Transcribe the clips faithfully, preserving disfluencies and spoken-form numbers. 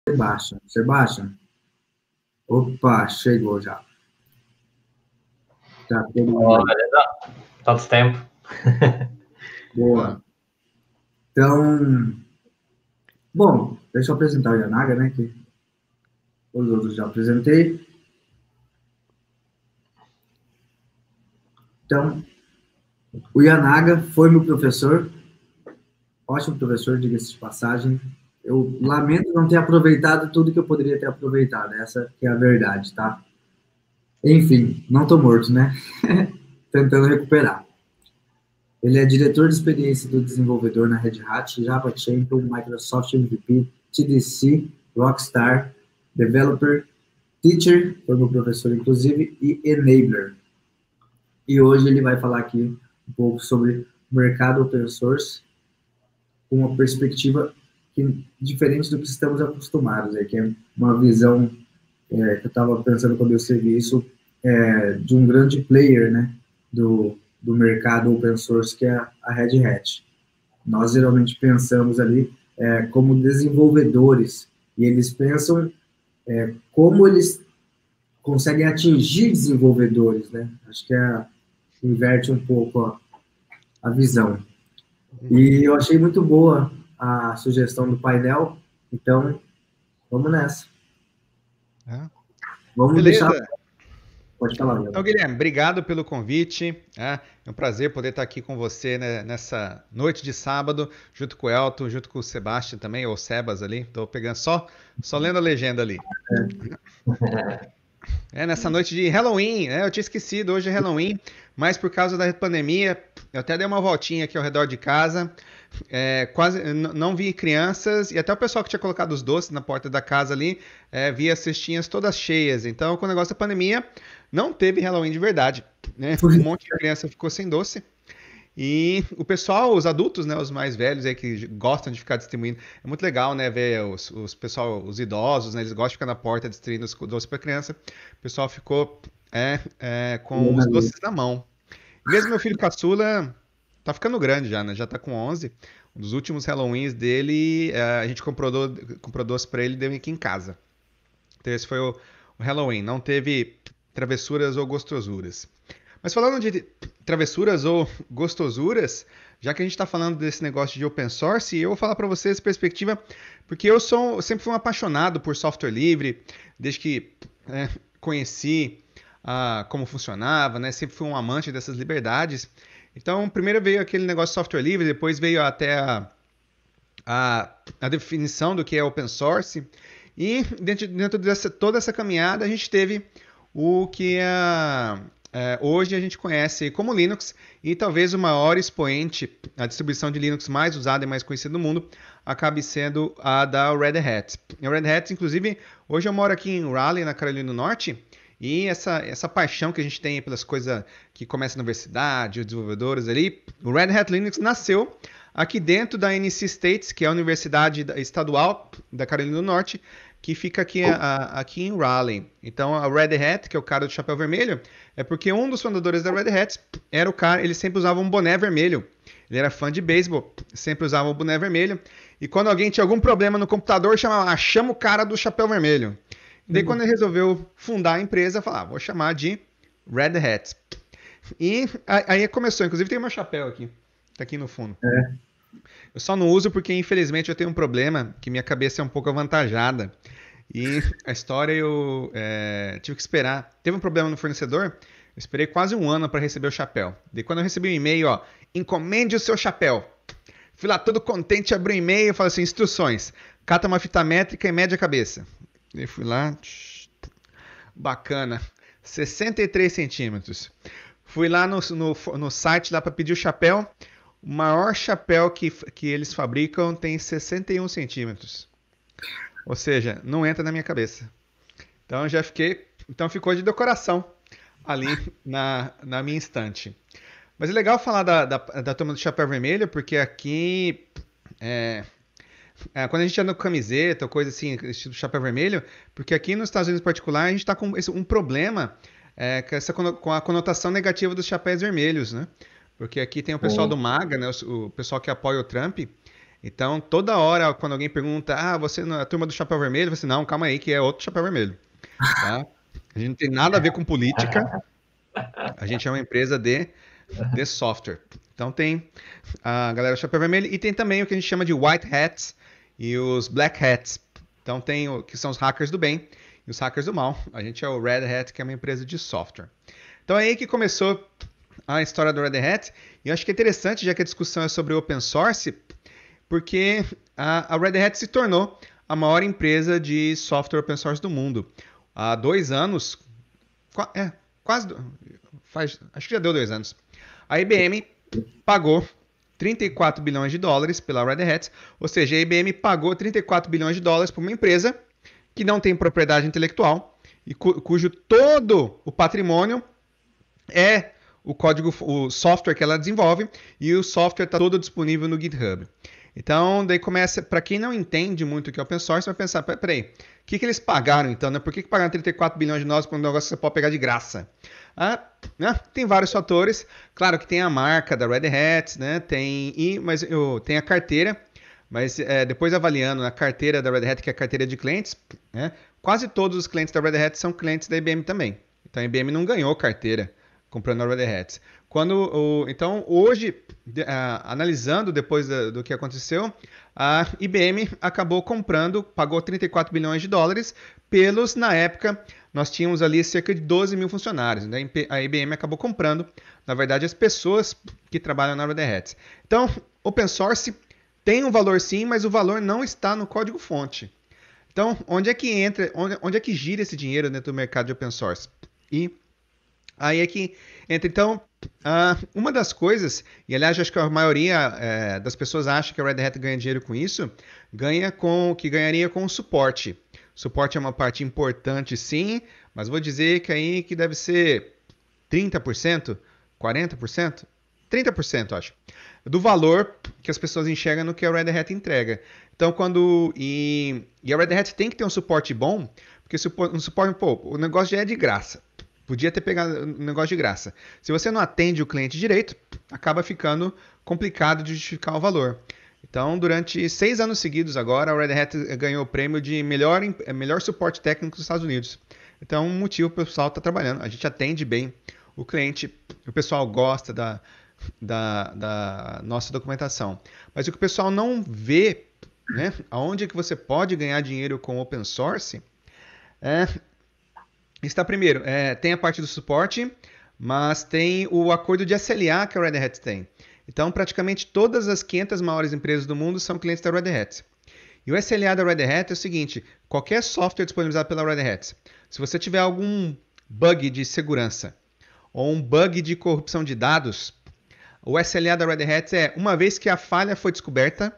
Sebastian. Sebastian. Opa, chegou já. Tá todo mundo. Olha, tanto tempo. Boa. Então, bom, deixa eu apresentar o Yanaga, né? Que os outros já apresentei. Então, o Yanaga foi meu professor. Ótimo professor, diga-se de passagem. Eu lamento não ter aproveitado tudo que eu poderia ter aproveitado. Essa que é a verdade, tá? Enfim, não tô morto, né? Tentando recuperar. Ele é diretor de experiência do desenvolvedor na Red Hat, Java Champion, Microsoft M V P, T D C, Rockstar, Developer, Teacher, foi meu professor inclusive, e Enabler. E hoje ele vai falar aqui um pouco sobre o mercado open source, com uma perspectiva que, diferente do que estamos acostumados, é, que é uma visão é, que eu estava pensando quando eu escrevi isso, é, de um grande player, né, do, do mercado open source, que é a Red Hat. Nós geralmente pensamos ali é, como desenvolvedores, e eles pensam é, como eles conseguem atingir desenvolvedores, né? Acho que é, inverte um pouco a, a visão. E eu achei muito boa a sugestão do painel, então vamos nessa. É. Vamos Beleza. deixar... Pode falar, Guilherme. Então, Guilherme, obrigado pelo convite. É um prazer poder estar aqui com você, né, nessa noite de sábado, junto com o Elton, junto com o Sebastian também, ou Sebas ali. Estou pegando só, só lendo a legenda ali. É, nessa noite de Halloween, né? Eu tinha esquecido, hoje é Halloween, mas por causa da pandemia, eu até dei uma voltinha aqui ao redor de casa. É, quase não vi crianças, e até o pessoal que tinha colocado os doces na porta da casa ali, é, via as cestinhas todas cheias. Então, com o negócio da pandemia, não teve Halloween de verdade, né? Um monte de criança ficou sem doce. E o pessoal, os adultos, né, os mais velhos aí que gostam de ficar distribuindo, é muito legal, né, ver os, os pessoal, os idosos, né, eles gostam de ficar na porta distribuindo os doces para criança. O pessoal ficou é, é, com os doces na mão. Mesmo meu filho caçula tá ficando grande já, né, já tá com onze. Um dos últimos Halloweens dele, a gente comprou, do, comprou doce para ele e deu aqui em casa. Então esse foi o, o Halloween, não teve travessuras ou gostosuras. Mas falando de travessuras ou gostosuras, já que a gente está falando desse negócio de open source, eu vou falar para vocês essa perspectiva, porque eu sou, eu sempre fui um apaixonado por software livre, desde que é, conheci ah, como funcionava, né? Sempre fui um amante dessas liberdades. Então, primeiro veio aquele negócio de software livre, depois veio até a, a, a definição do que é open source, e dentro, dentro dessa toda essa caminhada a gente teve o que é... É, hoje a gente conhece como Linux, e talvez o maior expoente, a distribuição de Linux mais usada e mais conhecida no mundo, acabe sendo a da Red Hat. A Red Hat, inclusive, hoje eu moro aqui em Raleigh, na Carolina do Norte, e essa, essa paixão que a gente tem pelas coisas que começam na universidade, os desenvolvedores ali, o Red Hat Linux nasceu aqui dentro da N C State, que é a Universidade Estadual da Carolina do Norte, que fica aqui, a, aqui em Raleigh. Então, a Red Hat, que é o cara do chapéu vermelho, é porque um dos fundadores da Red Hat era o cara, ele sempre usava um boné vermelho. Ele era fã de beisebol, sempre usava um boné vermelho. E quando alguém tinha algum problema no computador, chamava, ah, chama o cara do chapéu vermelho. E daí, uhum. quando ele resolveu fundar a empresa, falava, ah, vou chamar de Red Hat. E aí começou, inclusive tem meu chapéu aqui, tá aqui no fundo. É. Eu só não uso porque, infelizmente, eu tenho um problema, que minha cabeça é um pouco avantajada. E a história eu é, tive que esperar. Teve um problema no fornecedor, eu esperei quase um ano para receber o chapéu. Daí quando eu recebi um e-mail, ó, encomende o seu chapéu. Fui lá todo contente, abri o e-mail e falei assim, instruções. Cata uma fita métrica e mede a cabeça. Daí fui lá, tch, bacana, sessenta e três centímetros. Fui lá no, no, no site lá para pedir o chapéu. O maior chapéu que, que eles fabricam tem sessenta e um centímetros. Ou seja, não entra na minha cabeça. Então já fiquei. Então ficou de decoração ali na, na minha estante. Mas é legal falar da, da, da turma do chapéu vermelho, porque aqui. É, é, quando a gente anda com camiseta ou coisa assim, estilo chapéu vermelho, porque aqui nos Estados Unidos em particular, a gente está com esse, um problema é, com, essa, com a conotação negativa dos chapéus vermelhos, né? Porque aqui tem o pessoal do MAGA, né, o, o pessoal que apoia o Trump, Então, toda hora, quando alguém pergunta, ah, você não é a turma do Chapéu Vermelho, você, não, calma aí, que é outro Chapéu Vermelho, tá? A gente não tem nada a ver com política, a gente é uma empresa de, de software. Então, tem a galera do Chapéu Vermelho e tem também o que a gente chama de White Hats e os Black Hats. Então, tem o que são os hackers do bem e os hackers do mal. A gente é o Red Hat, que é uma empresa de software. Então, é aí que começou a história do Red Hat. E eu acho que é interessante, já que a discussão é sobre open source, porque a, a Red Hat se tornou a maior empresa de software open source do mundo. Há dois anos, é, quase, faz, acho que já deu dois anos, a I B M pagou trinta e quatro bilhões de dólares pela Red Hat, ou seja, a I B M pagou trinta e quatro bilhões de dólares para uma empresa que não tem propriedade intelectual e cu, cujo todo o patrimônio é o código, o software que ela desenvolve, e o software está todo disponível no GitHub. Então, daí começa, para quem não entende muito o que é open source, vai pensar, peraí, o que, que eles pagaram então, né? Por que, que pagaram trinta e quatro bilhões de dólares para um negócio que você pode pegar de graça? Ah, né? Tem vários fatores, claro que tem a marca da Red Hat, né? Tem, e, mas eu, tem a carteira, mas é, depois avaliando a carteira da Red Hat, que é a carteira de clientes, né? Quase todos os clientes da Red Hat são clientes da I B M também. Então a I B M não ganhou carteira comprando a Red Hat. Quando, o, então, hoje, de, uh, analisando depois da, do que aconteceu, a I B M acabou comprando, pagou trinta e quatro bilhões de dólares pelos, na época, nós tínhamos ali cerca de doze mil funcionários. Né? A I B M acabou comprando, na verdade, as pessoas que trabalham na Red Hat. Então, open source tem um valor sim, mas o valor não está no código-fonte. Então, onde é que entra, onde, onde é que gira esse dinheiro dentro do mercado de open source? E aí é que entra, então, uh, uma das coisas, e aliás, acho que a maioria é, das pessoas acha que a Red Hat ganha dinheiro com isso, ganha com, que ganharia com o suporte. Suporte é uma parte importante, sim, mas vou dizer que aí que deve ser trinta por cento, quarenta por cento, trinta por cento, acho, do valor que as pessoas enxergam no que a Red Hat entrega. Então, quando... E, e a Red Hat tem que ter um suporte bom, porque um suporte, pô, o negócio já é de graça. Podia ter pegado um negócio de graça. Se você não atende o cliente direito, acaba ficando complicado de justificar o valor. Então, durante seis anos seguidos agora, a Red Hat ganhou o prêmio de melhor, melhor suporte técnico dos Estados Unidos. Então, um motivo para o pessoal estar trabalhando. A gente atende bem o cliente, o pessoal gosta da, da, da nossa documentação. Mas o que o pessoal não vê, né, aonde é que você pode ganhar dinheiro com open source, é... Está primeiro, é, tem a parte do suporte, mas tem o acordo de S L A que a Red Hat tem. Então, praticamente todas as quinhentas maiores empresas do mundo são clientes da Red Hat. E o S L A da Red Hat é o seguinte, qualquer software disponibilizado pela Red Hat, se você tiver algum bug de segurança ou um bug de corrupção de dados, o S L A da Red Hat é, uma vez que a falha foi descoberta,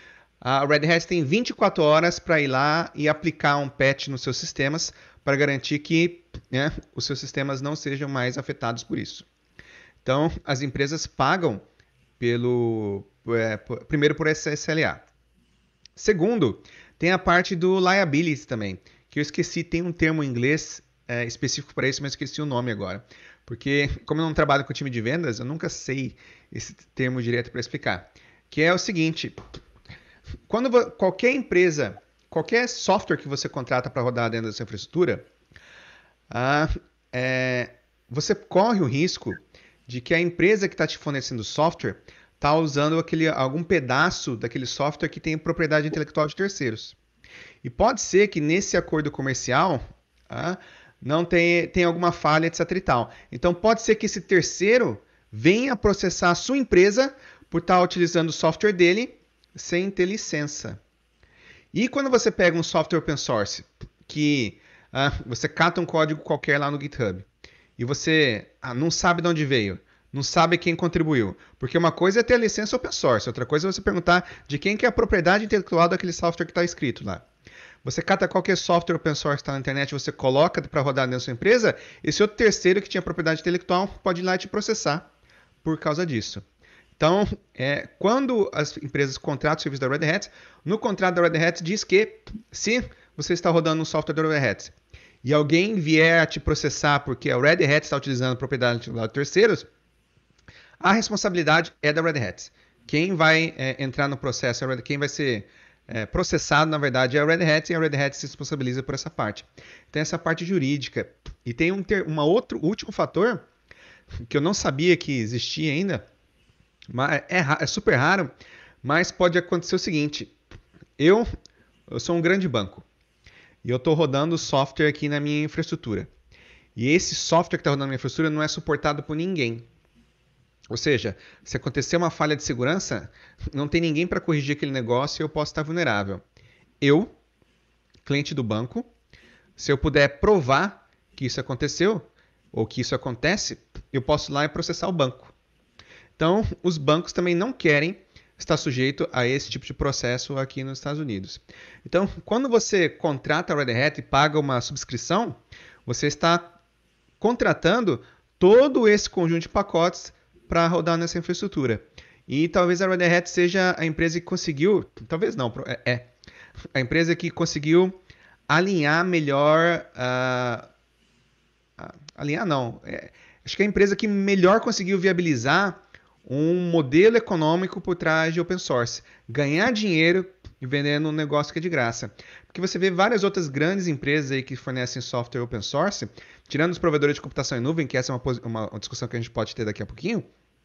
a Red Hat tem vinte e quatro horas para ir lá e aplicar um patch nos seus sistemas para garantir que, né, os seus sistemas não sejam mais afetados por isso. Então, as empresas pagam pelo, é, por, primeiro por esse S L A. Segundo, tem a parte do liability também, que eu esqueci, tem um termo em inglês é, específico para isso, mas esqueci o nome agora. Porque, como eu não trabalho com time de vendas, eu nunca sei esse termo direto para explicar. Que é o seguinte, quando qualquer empresa... Qualquer software que você contrata para rodar dentro da sua infraestrutura, ah, é, você corre o risco de que a empresa que está te fornecendo software está usando aquele, algum pedaço daquele software que tem propriedade intelectual de terceiros. E pode ser que nesse acordo comercial ah, não tenha, tenha alguma falha, etc e tal. Então pode ser que esse terceiro venha processar a sua empresa por estar utilizando o software dele sem ter licença. E quando você pega um software open source, que ah, você cata um código qualquer lá no GitHub, e você ah, não sabe de onde veio, não sabe quem contribuiu, porque uma coisa é ter a licença open source, outra coisa é você perguntar de quem que é a propriedade intelectual daquele software que está escrito lá. Você cata qualquer software open source que está na internet, você coloca para rodar dentro da sua empresa, esse outro terceiro que tinha propriedade intelectual pode ir lá e te processar por causa disso. Então, é, quando as empresas contratam o serviço da Red Hat, no contrato da Red Hat diz que se você está rodando um software da Red Hat e alguém vier a te processar porque a Red Hat está utilizando propriedade de terceiros, a responsabilidade é da Red Hat. quem vai é, entrar no processo, quem vai ser é, processado, na verdade, é a Red Hat, e a Red Hat se responsabiliza por essa parte. Tem essa parte jurídica. E tem um ter, uma outro último fator que eu não sabia que existia ainda, mas é, é super raro, mas pode acontecer o seguinte: eu, eu sou um grande banco e eu estou rodando software aqui na minha infraestrutura. E esse software que está rodando na minha infraestrutura não é suportado por ninguém. Ou seja, se acontecer uma falha de segurança, não tem ninguém para corrigir aquele negócio e eu posso estar vulnerável. Eu, cliente do banco, se eu puder provar que isso aconteceu ou que isso acontece, eu posso ir lá e processar o banco. Então, os bancos também não querem estar sujeito a esse tipo de processo aqui nos Estados Unidos. Então, quando você contrata a Red Hat e paga uma subscrição, você está contratando todo esse conjunto de pacotes para rodar nessa infraestrutura. E talvez a Red Hat seja a empresa que conseguiu, talvez não, é, é a empresa que conseguiu alinhar melhor, uh, uh, alinhar não, é, acho que é a empresa que melhor conseguiu viabilizar um modelo econômico por trás de open source, ganhar dinheiro e vendendo um negócio que é de graça. Porque você vê várias outras grandes empresas aí que fornecem software open source, tirando os provedores de computação em nuvem, que essa é uma, uma, uma discussão que a gente pode ter daqui a pouquinho.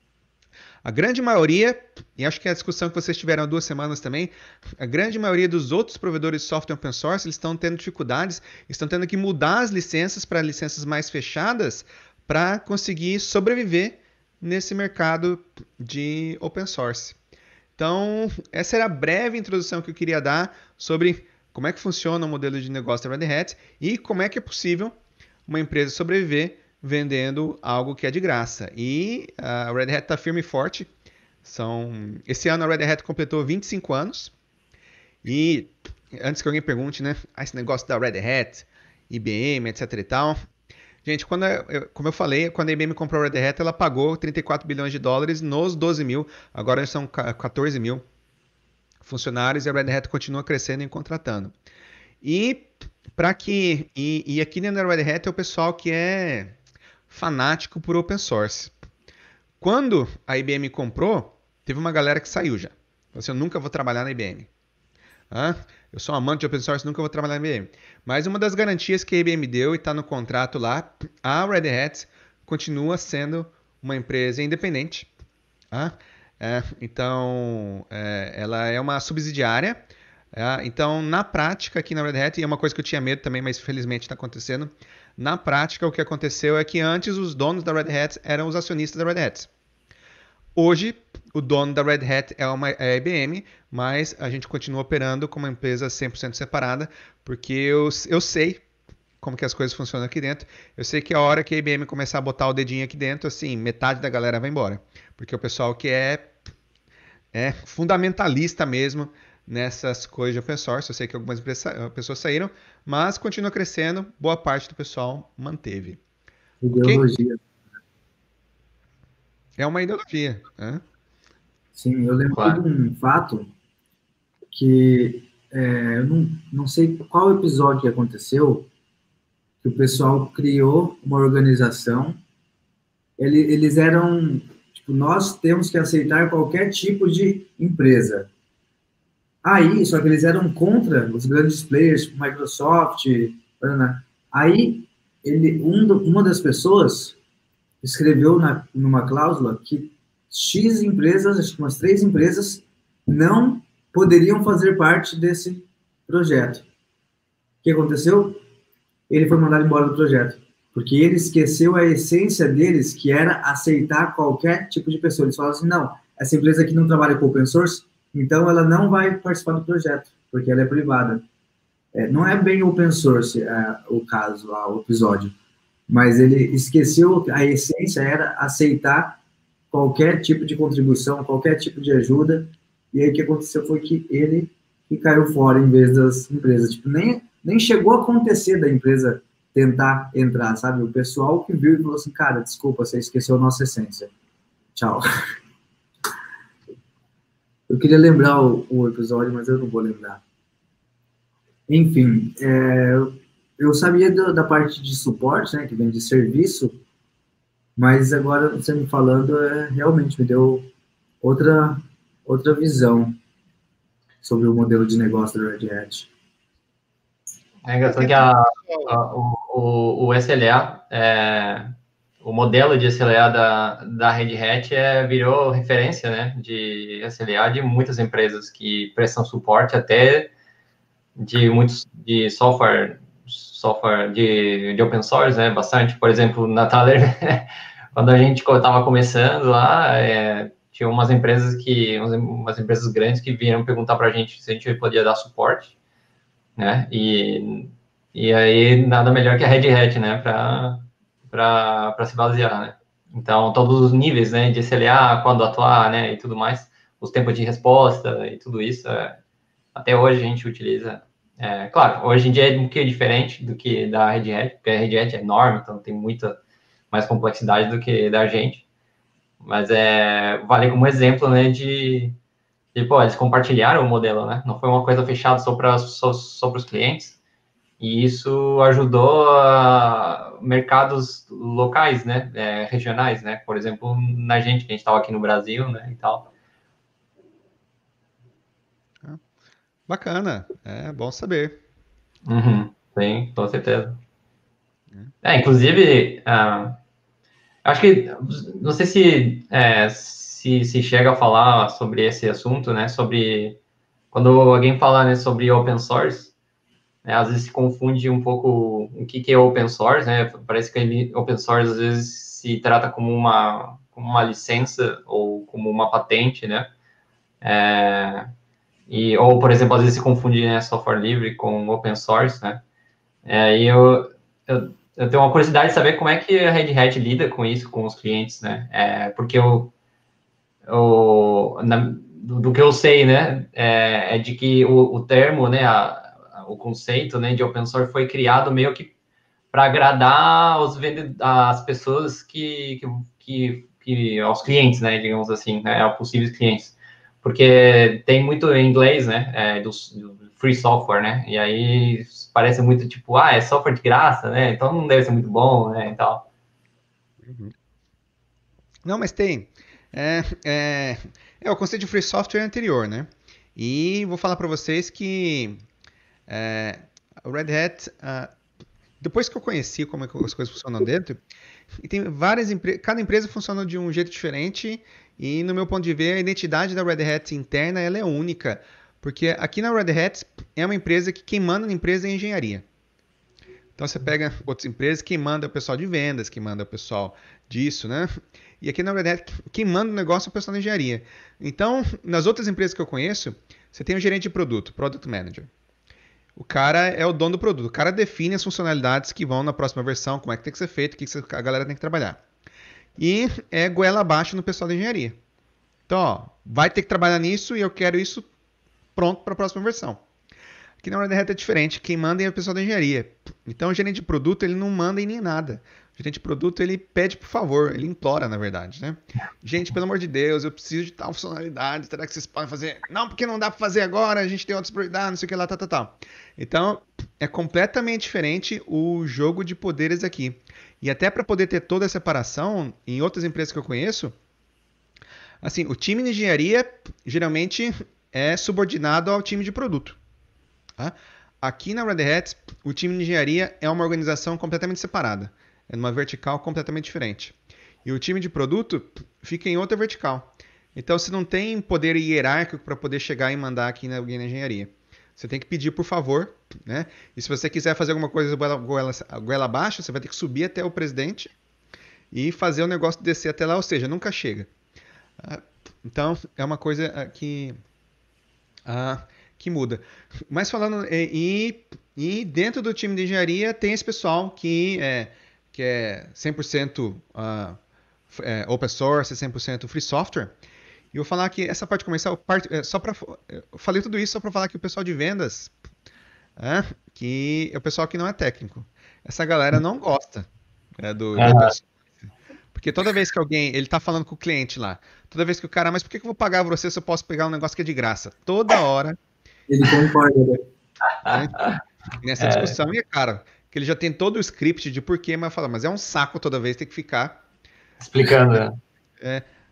A grande maioria, e acho que é a discussão que vocês tiveram há duas semanas também, a grande maioria dos outros provedores de software open source, eles estão tendo dificuldades, estão tendo que mudar as licenças para licenças mais fechadas para conseguir sobreviver nesse mercado de open source. Então, essa era a breve introdução que eu queria dar sobre como é que funciona o modelo de negócio da Red Hat e como é que é possível uma empresa sobreviver vendendo algo que é de graça. E a Red Hat está firme e forte. São... Esse ano a Red Hat completou vinte e cinco anos. E antes que alguém pergunte, né? Ah, esse negócio da Red Hat, I B M, etc e tal. Gente, quando eu, como eu falei, quando a I B M comprou a Red Hat, ela pagou trinta e quatro bilhões de dólares nos doze mil. Agora são quatorze mil funcionários e a Red Hat continua crescendo e contratando. E para que... E, e aqui dentro da Red Hat é o pessoal que é fanático por open source. Quando a I B M comprou, teve uma galera que saiu já. Falou assim, eu nunca vou trabalhar na I B M. Ah, eu sou um amante de open source, nunca vou trabalhar na I B M. Mas uma das garantias que a I B M deu e está no contrato lá, a Red Hat continua sendo uma empresa independente. Ah, é, então, é, ela é uma subsidiária. É, então, na prática, aqui na Red Hat, e é uma coisa que eu tinha medo também, mas felizmente está acontecendo. Na prática, o que aconteceu é que antes os donos da Red Hat eram os acionistas da Red Hat. Hoje, o dono da Red Hat é, uma, é a I B M, mas a gente continua operando como uma empresa cem por cento separada, porque eu, eu sei como que as coisas funcionam aqui dentro. Eu sei que a hora que a I B M começar a botar o dedinho aqui dentro, assim, metade da galera vai embora. Porque o pessoal que é, é fundamentalista mesmo nessas coisas de open source, eu sei que algumas pessoas saíram, mas continua crescendo, boa parte do pessoal manteve. Ideologia. Okay? É uma ideologia. Né? Sim, eu lembro claro. de um fato que é, eu não, não sei qual episódio que aconteceu, que o pessoal criou uma organização, ele, eles eram, tipo, nós temos que aceitar qualquer tipo de empresa. Aí, só que eles eram contra os grandes players, Microsoft, aí ele, um do, uma das pessoas escreveu na, numa cláusula que X empresas, acho que umas três empresas, não poderiam fazer parte desse projeto. O que aconteceu? Ele foi mandado embora do projeto, porque ele esqueceu a essência deles, que era aceitar qualquer tipo de pessoa. Eles falaram assim, não, essa empresa aqui não trabalha com open source, então ela não vai participar do projeto, porque ela é privada. É, não é bem open source é, o caso, lá, o episódio, mas ele esqueceu, a essência era aceitar qualquer tipo de contribuição, qualquer tipo de ajuda, e aí o que aconteceu foi que ele que caiu fora em vez das empresas. Tipo, nem, nem chegou a acontecer da empresa tentar entrar, sabe? O pessoal que viu e falou assim, cara, desculpa, você esqueceu a nossa essência. Tchau. Eu queria lembrar o, o episódio, mas eu não vou lembrar. Enfim, é, eu sabia da, da parte de suporte, né, que vem de serviço, mas agora você me falando, é, realmente me deu outra outra visão sobre o modelo de negócio da Red Hat. É engraçado que a, a, o, o S L A, é, o modelo de S L A da, da Red Hat é, virou referência, né, de S L A de muitas empresas que prestam suporte até de muitos de software, software de, de open source, né, bastante. Por exemplo, na Thaler, quando a gente estava começando lá, é, tinha umas empresas que, umas empresas grandes que vieram perguntar para a gente se a gente podia dar suporte, né, e, e aí nada melhor que a Red Hat, né, para para se basear, né. Então, todos os níveis, né, de S L A, quando atuar, né, e tudo mais, os tempos de resposta e tudo isso, é, até hoje a gente utiliza. É, claro, hoje em dia é um pouquinho diferente do que da Red Hat, porque a Red Hat é enorme, então tem muita mais complexidade do que da gente. Mas é, vale como exemplo, né, de, de pô, eles compartilharam o modelo, né? Não foi uma coisa fechada só para só, só os clientes. E isso ajudou a mercados locais, né, é, regionais, né? Por exemplo, na gente, que a gente estava aqui no Brasil, né, e tal. Bacana, é bom saber. Uhum, sim, com certeza. É, inclusive, ah, acho que, não sei se, é, se se chega a falar sobre esse assunto, né, sobre, quando alguém fala, né, sobre open source, né, às vezes se confunde um pouco o que que é open source, né, parece que ele, open source às vezes se trata como uma, como uma licença ou como uma patente, né, é, e, ou, por exemplo, às vezes se confunde, né, software livre com open source, né, é, e eu, eu, eu tenho uma curiosidade de saber como é que a Red Hat lida com isso, com os clientes, né? É, porque eu, eu na, do, do que eu sei, né, é, é de que o, o termo, né, a, a, o conceito, né, de open source foi criado meio que para agradar os vendedores, as pessoas que, que, que, que, aos clientes, né, digamos assim, né, aos possíveis clientes. Porque tem muito em inglês, né, é, do, do free software, né, e aí parece muito tipo, ah, é software de graça, né, então não deve ser muito bom, né, e tal. Não, mas tem. É, é, é, o conceito de free software é anterior, né? E vou falar para vocês que é, o Red Hat, ah, depois que eu conheci como é que as coisas funcionam dentro, e tem várias empresas, cada empresa funciona de um jeito diferente, e no meu ponto de ver, a identidade da Red Hat interna ela é única, porque aqui na Red Hat é uma empresa que quem manda na empresa é a engenharia. Então você pega outras empresas, quem manda é o pessoal de vendas, quem manda é o pessoal disso, né? E aqui na Red Hat, quem manda o negócio é o pessoal da engenharia. Então, nas outras empresas que eu conheço, você tem um gerente de produto, Product Manager. O cara é o dono do produto. O cara define as funcionalidades que vão na próxima versão, como é que tem que ser feito, o que a galera tem que trabalhar. E é goela abaixo no pessoal da engenharia. Então, ó, vai ter que trabalhar nisso e eu quero isso pronto para a próxima versão. Aqui na Red Hat é diferente. Quem manda é o pessoal da engenharia. Então, o gerente de produto, ele não manda em nem nada. O gerente de produto, ele pede por favor, ele implora, na verdade, né? Gente, pelo amor de Deus, eu preciso de tal funcionalidade, será que vocês podem fazer? Não, porque não dá para fazer agora, a gente tem outras prioridades, não sei o que lá, tal, tal, tal. Então, é completamente diferente o jogo de poderes aqui. E até para poder ter toda a separação, em outras empresas que eu conheço, assim, o time de engenharia, geralmente, é subordinado ao time de produto. Tá? Aqui na Red Hat, o time de engenharia é uma organização completamente separada. É numa vertical completamente diferente. E o time de produto fica em outra vertical. Então você não tem poder hierárquico para poder chegar e mandar aqui na, alguém na engenharia. Você tem que pedir por favor, né? E se você quiser fazer alguma coisa goela, goela, goela abaixo, você vai ter que subir até o presidente e fazer o negócio descer até lá, ou seja, nunca chega. Então é uma coisa que, que muda. Mas falando, e, e dentro do time de engenharia tem esse pessoal que é que é cem por cento uh, é, open source, cem por cento free software. E eu vou falar que essa parte comercial, parte, é, só para eu falei tudo isso só para falar que o pessoal de vendas, é, que é o pessoal que não é técnico. Essa galera não gosta é, do, do open source. Porque toda vez que alguém, ele tá falando com o cliente lá, toda vez que o cara, mas por que eu vou pagar você se eu posso pegar um negócio que é de graça? Toda hora. Ele concorda, né? É, nessa discussão, e é cara, que ele já tem todo o script de porquê, mas fala, mas é um saco toda vez ter que ficar explicando, né? É,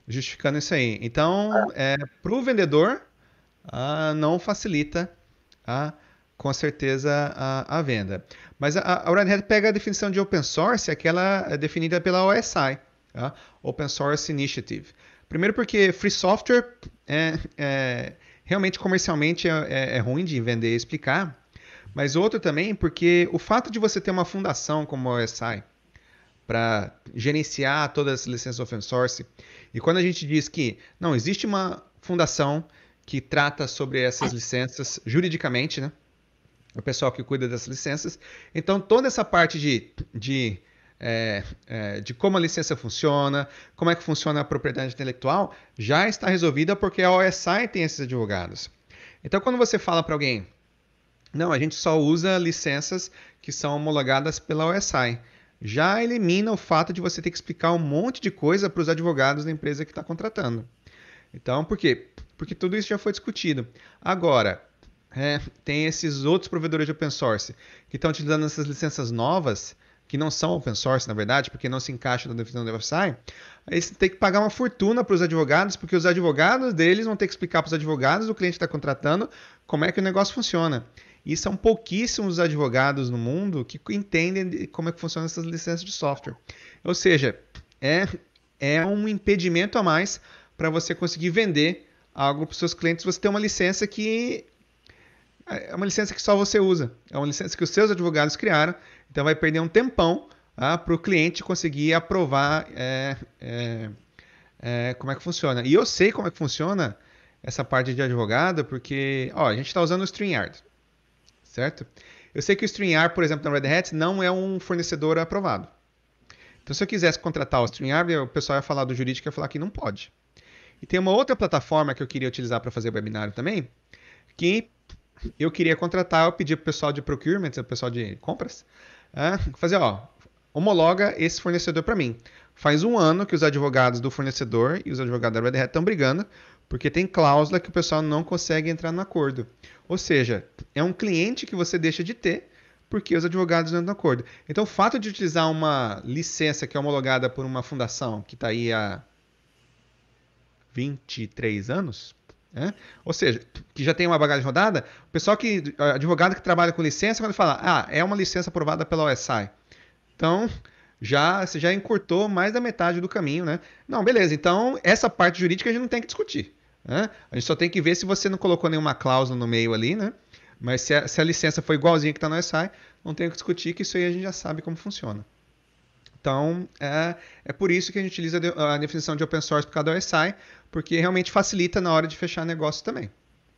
justificando isso aí. Então, é, para o vendedor, ah, não facilita, ah, com certeza, a, a venda. Mas a, a Red Hat pega a definição de open source, aquela é definida pela O S I, tá? Open Source Initiative. Primeiro porque free software é, é realmente comercialmente é, é ruim de vender e explicar, mas outro também porque o fato de você ter uma fundação como a O S I para gerenciar todas as licenças open source, e quando a gente diz que não existe uma fundação que trata sobre essas licenças juridicamente, né? O pessoal que cuida dessas licenças. Então, toda essa parte de, de, é, é, de como a licença funciona, como é que funciona a propriedade intelectual, já está resolvida porque a O S I tem esses advogados. Então, quando você fala para alguém, não, a gente só usa licenças que são homologadas pela O S I, já elimina o fato de você ter que explicar um monte de coisa para os advogados da empresa que está contratando. Então, por quê? Porque tudo isso já foi discutido. Agora, é, tem esses outros provedores de open source que estão utilizando essas licenças novas, que não são open source, na verdade, porque não se encaixam na definição do O S I. Aí você tem que pagar uma fortuna para os advogados, porque os advogados deles vão ter que explicar para os advogados do cliente que está contratando como é que o negócio funciona. E são pouquíssimos advogados no mundo que entendem como é que funcionam essas licenças de software. Ou seja, é, é um impedimento a mais para você conseguir vender algo para os seus clientes. Você tem uma licença que é uma licença que só você usa. É uma licença que os seus advogados criaram. Então vai perder um tempão, tá, para o cliente conseguir aprovar é, é, é, como é que funciona. E eu sei como é que funciona essa parte de advogado, porque ó, a gente está usando o StreamYard, certo? Eu sei que o StreamYard, por exemplo, na Red Hat, não é um fornecedor aprovado. Então, se eu quisesse contratar o StreamYard, o pessoal ia falar do jurídico e ia falar que não pode. E tem uma outra plataforma que eu queria utilizar para fazer webinário também, que eu queria contratar, eu pedi para o pessoal de procurement, o pessoal de compras, é, fazer, ó, homologa esse fornecedor para mim. Faz um ano que os advogados do fornecedor e os advogados da Red Hat estão brigando, porque tem cláusula que o pessoal não consegue entrar no acordo. Ou seja, é um cliente que você deixa de ter porque os advogados não entram no acordo. Então, o fato de utilizar uma licença que é homologada por uma fundação que está aí há vinte e três anos, né? Ou seja, que já tem uma bagagem rodada, o pessoal que, advogado que trabalha com licença, quando fala, ah, é uma licença aprovada pela O S I. Então, já, você já encurtou mais da metade do caminho, né? Não, beleza, então essa parte jurídica a gente não tem que discutir, né? A gente só tem que ver se você não colocou nenhuma cláusula no meio ali, né? Mas se a, se a licença foi igualzinha que está no O S I, não tem que discutir, que isso aí a gente já sabe como funciona. Então, é, é por isso que a gente utiliza a definição de open source por causa do O S I, porque realmente facilita na hora de fechar negócio também.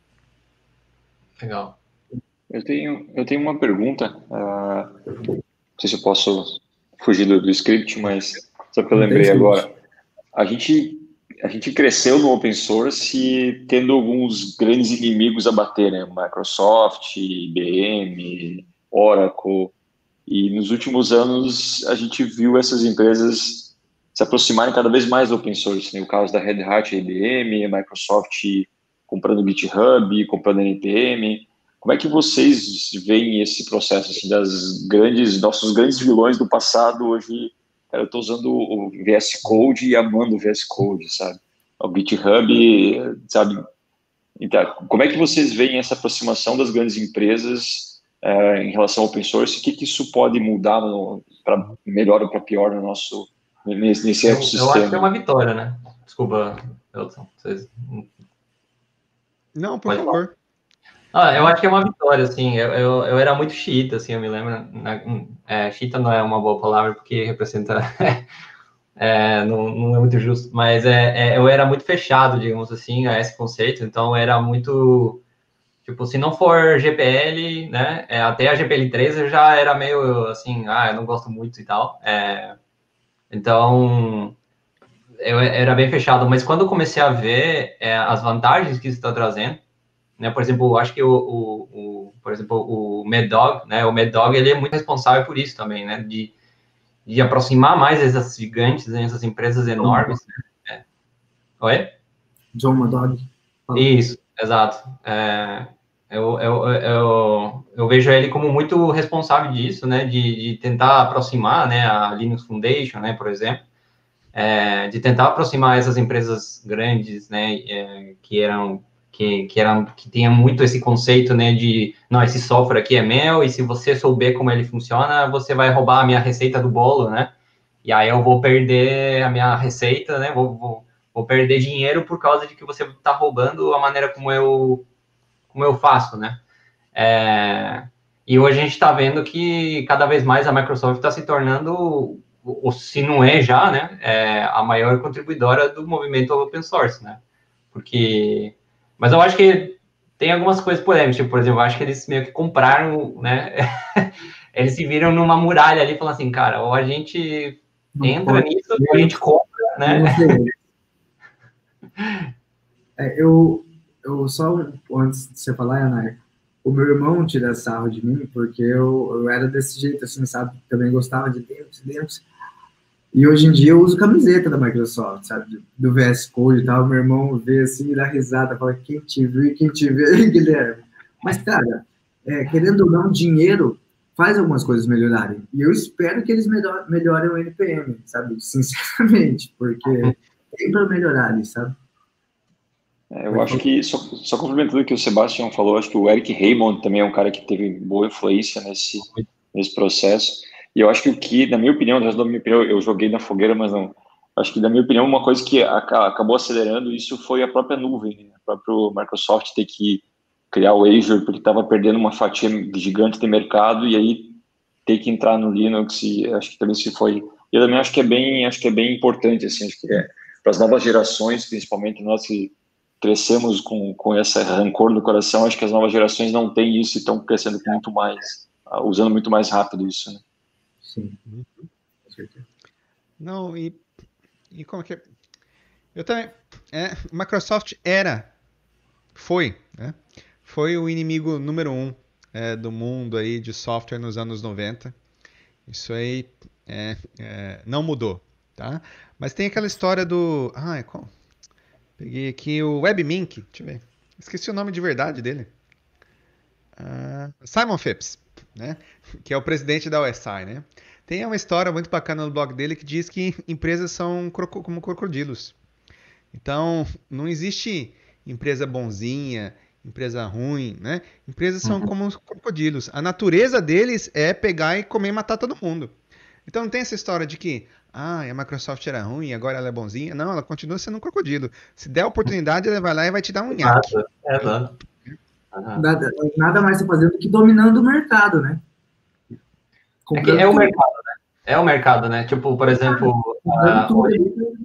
Legal. Eu tenho, eu tenho uma pergunta, uh, não sei se eu posso fugir do, do script, mas só que eu lembrei agora. A gente, a gente cresceu no open source tendo alguns grandes inimigos a bater, né? Microsoft, I B M, Oracle. E nos últimos anos a gente viu essas empresas se aproximarem cada vez mais do open source, né? O caso da Red Hat, I B M, a Microsoft comprando GitHub, comprando N P M. Como é que vocês veem esse processo assim, das grandes, nossos grandes vilões do passado hoje? Cara, eu estou usando o V S Code e amando o V S Code, sabe? O GitHub, sabe? Então, como é que vocês veem essa aproximação das grandes empresas É, em relação ao open source? O que, que isso pode mudar para melhor ou para pior no nosso, nesse, nesse eu, ecossistema? Eu acho que é uma vitória, né? Desculpa, Elton. Vocês... Não, por Pode favor. Ah, eu acho que é uma vitória, assim. Eu, eu, eu era muito xiita, assim, eu me lembro. Na, é, xiita não é uma boa palavra porque representa... é, não, não é muito justo, mas é, é, eu era muito fechado, digamos assim, a esse conceito. Então, era muito... Tipo, se não for G P L, né, é, até a G P L três eu já era meio assim, ah, eu não gosto muito e tal. É, então, eu era bem fechado. Mas quando eu comecei a ver é, as vantagens que isso está trazendo, né, por exemplo, eu acho que o, o, o, por exemplo, o Mad Dog, né, o Mad Dog, ele é muito responsável por isso também, né, de, de aproximar mais essas gigantes, essas empresas enormes. Né? Oi? John Mad Dog. Isso, exato. É, Eu, eu, eu, eu vejo ele como muito responsável disso, né, de, de tentar aproximar, né, a Linux Foundation, né, por exemplo, é, de tentar aproximar essas empresas grandes, né, é, que eram que, que eram que tinha muito esse conceito, né, de não, esse software aqui é meu e se você souber como ele funciona, você vai roubar a minha receita do bolo, né? E aí eu vou perder a minha receita, né? Vou, vou, vou perder dinheiro por causa de que você está roubando a maneira como eu como eu faço, né? É, e hoje a gente está vendo que cada vez mais a Microsoft está se tornando, ou se não é já, né, é a maior contribuidora do movimento open source, né? Porque, mas eu acho que tem algumas coisas polêmicas, tipo, por exemplo, eu acho que eles meio que compraram, né? Eles se viram numa muralha ali, falando assim, cara, ou a gente não entra nisso, ou a gente compra, né? É, eu, eu só, antes de você falar, Ana, o meu irmão tira sarro de mim, porque eu, eu era desse jeito, assim, sabe? Também gostava de Linux, Linux. E hoje em dia eu uso camiseta da Microsoft, sabe? Do V S Code e tal. Meu irmão vê assim, dá risada, fala, quem te viu, quem te vê, Guilherme. Mas, cara, é, querendo ou não, dinheiro faz algumas coisas melhorarem. E eu espero que eles melhor, melhorem o N P M, sabe? Sinceramente, porque tem para melhorar ali, sabe? É, eu acho que, só, só complementando o que o Sebastião falou, acho que o Eric Raymond também é um cara que teve boa influência nesse, nesse processo. E eu acho que o que, na minha opinião, da minha opinião, eu joguei na fogueira, mas não. Acho que, na minha opinião, uma coisa que acabou acelerando isso foi a própria nuvem, a própria Microsoft ter que criar o Azure, porque estava perdendo uma fatia gigante de mercado, e aí ter que entrar no Linux, e acho que também se foi. Eu também acho que é bem, acho que é bem importante, assim, acho que é para as novas gerações, principalmente nós que crescemos com, com esse rancor no coração, acho que as novas gerações não têm isso e estão crescendo muito mais, usando muito mais rápido isso, né? Sim, com certeza. Não, e, e como que é? Eu também, é, Microsoft era, foi, né? Foi o inimigo número um é, do mundo aí de software nos anos noventa. Isso aí é, é, não mudou, tá? Mas tem aquela história do... Ah, qual? Peguei aqui o WebMink, deixa eu ver. Esqueci o nome de verdade dele. Uh, Simon Phipps, né? Que é o presidente da O S I, né? Tem uma história muito bacana no blog dele que diz que empresas são croco- como crocodilos. Então, não existe empresa bonzinha, empresa ruim, né? Empresas são como os crocodilos. A natureza deles é pegar e comer e matar todo mundo. Então não tem essa história de que ah, a Microsoft era ruim, agora ela é bonzinha. Não, ela continua sendo um crocodilo. Se der a oportunidade, ela vai lá e vai te dar um nhaque. É, exato. Uhum. Nada, nada mais se fazer do que dominando o mercado, né? É, que é o mercado, né? É o mercado, né? Tipo, por exemplo... Ah, hoje...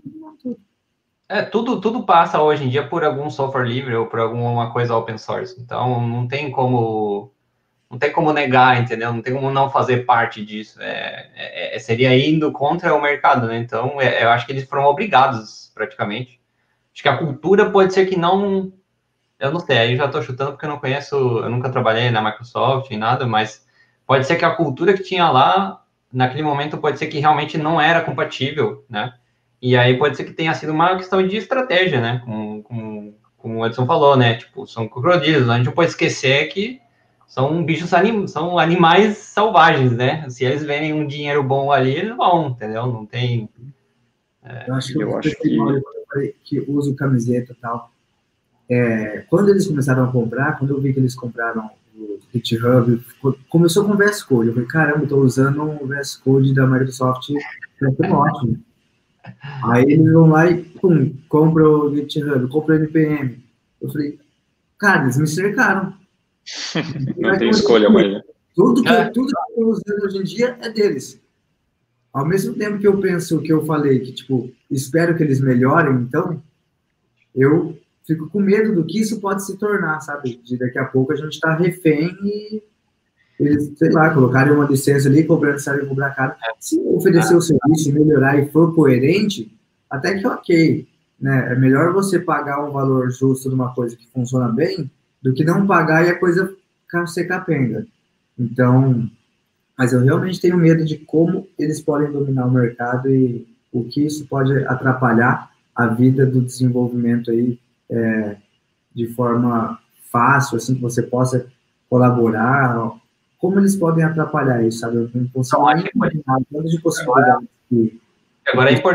É, tudo, tudo passa hoje em dia por algum software livre ou por alguma coisa open source. Então, não tem como... Não tem como negar, entendeu? Não tem como não fazer parte disso. É, é, seria indo contra o mercado, né? Então, é, eu acho que eles foram obrigados, praticamente. Acho que a cultura pode ser que não... Eu não sei, aí já estou chutando porque eu não conheço... Eu nunca trabalhei na Microsoft nem nada, mas pode ser que a cultura que tinha lá, naquele momento, pode ser que realmente não era compatível, né? E aí pode ser que tenha sido uma questão de estratégia, né? Como, como, como o Edson falou, né? Tipo, são crocodilos. A gente não pode esquecer que são bichos, anim, são animais selvagens, né? Se eles verem um dinheiro bom ali, eles vão, entendeu? Não tem... É, eu acho que eu acho que... que uso camiseta e tal. É, quando eles começaram a comprar, quando eu vi que eles compraram o GitHub, começou com o V S Code. Eu falei, caramba, estou usando o V S Code da Microsoft, é ótimo. Aí eles vão lá e, pum, compram o GitHub, compram o N P M. Eu falei, cara, eles me cercaram. Não tem escolha mais, né? Tudo que, é. tudo que eu estou usando hoje em dia é deles. Ao mesmo tempo que eu penso que eu falei, que, tipo, espero que eles melhorem, então, eu fico com medo do que isso pode se tornar, sabe? De daqui a pouco a gente tá refém e eles, sei lá, colocarem uma licença ali, cobrando salário e cobrar caro. Se oferecer o serviço e melhorar e for coerente, até que ok, né? É melhor você pagar um valor justo de uma coisa que funciona bem do que não pagar e a coisa ser capenga. Então, mas eu realmente tenho medo de como eles podem dominar o mercado e o que isso pode atrapalhar a vida do desenvolvimento aí é, de forma fácil, assim, que você possa colaborar. Como eles podem atrapalhar isso, sabe? Eu não consigo nem imaginar tanto de possibilidades. Agora é importante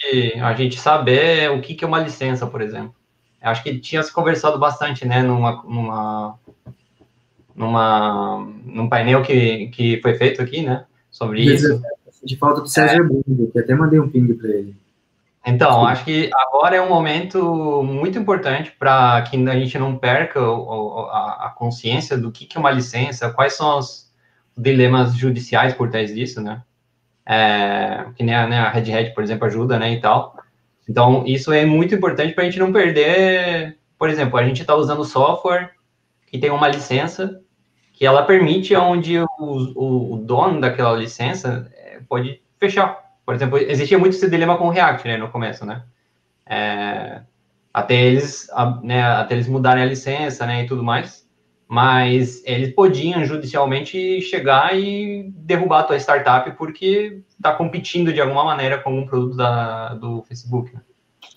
a gente saber o que, que é uma licença, por exemplo. Eu acho que tinha se conversado bastante, né, numa, numa, numa, num painel que, que foi feito aqui, né, sobre isso. De falta do César é. Bruno, que até mandei um ping para ele. Então, Sim. acho que agora é um momento muito importante para que a gente não perca a, a consciência do que, que é uma licença, quais são os dilemas judiciais por trás disso, né? É, que nem a, né, a Red Hat, por exemplo, ajuda, né, e tal. Então, isso é muito importante para a gente não perder, por exemplo, a gente está usando software que tem uma licença que ela permite onde o, o, o dono daquela licença é, pode fechar. Por exemplo, existia muito esse dilema com o React, né, no começo, né? É, até, eles, a, né, até eles mudarem a licença, né, e tudo mais. Mas eles podiam judicialmente chegar e derrubar a tua startup porque está competindo de alguma maneira com um produto da, do Facebook, né?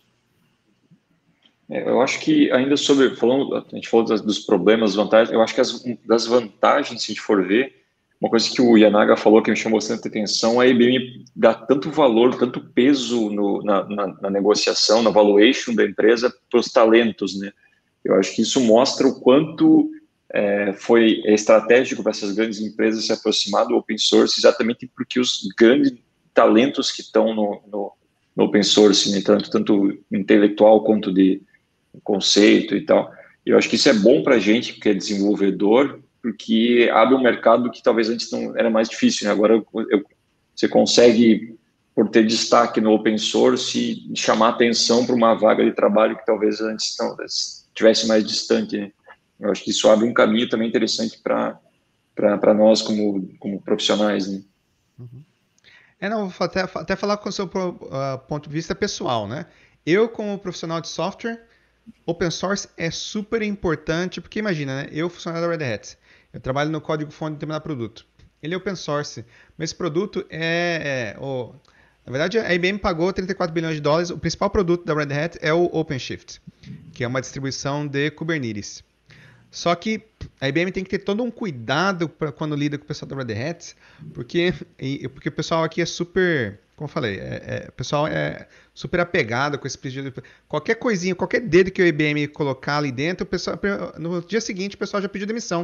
É, eu acho que ainda sobre, falando, a gente falou das, dos problemas, vantagens, eu acho que as, das vantagens, se a gente for ver, uma coisa que o Yanaga falou que me chamou bastante atenção, é a I B M dá tanto valor, tanto peso no, na, na, na negociação, na valuation da empresa para os talentos, né? Eu acho que isso mostra o quanto é, foi estratégico para essas grandes empresas se aproximar do open source, exatamente porque os grandes talentos que estão no, no, no open source, né, tanto, tanto intelectual quanto de conceito e tal, eu acho que isso é bom para a gente, que é desenvolvedor, porque abre um mercado que talvez antes não era mais difícil, né? Agora eu, eu, você consegue, por ter destaque no open source, chamar atenção para uma vaga de trabalho que talvez antes não estivesse mais distante, né? Eu acho que isso abre um caminho também interessante para para nós como, como profissionais, né? Uhum. É, não, vou até, até falar com o seu uh, ponto de vista pessoal, né? Eu, como profissional de software, open source é super importante, porque imagina, né? Eu, funcionário da Red Hat, eu trabalho no código-fonte de determinado produto. Ele é open source, mas esse produto é... é o... Na verdade, a I B M pagou trinta e quatro bilhões de dólares. O principal produto da Red Hat é o OpenShift, que é uma distribuição de Kubernetes. Só que a I B M tem que ter todo um cuidado pra, quando lida com o pessoal da Red Hat, porque, e, porque o pessoal aqui é super... Como eu falei, é, é, o pessoal é super apegado com esse pedido. Qualquer coisinha, qualquer dedo que o I B M colocar ali dentro, o pessoal, no dia seguinte o pessoal já pediu demissão.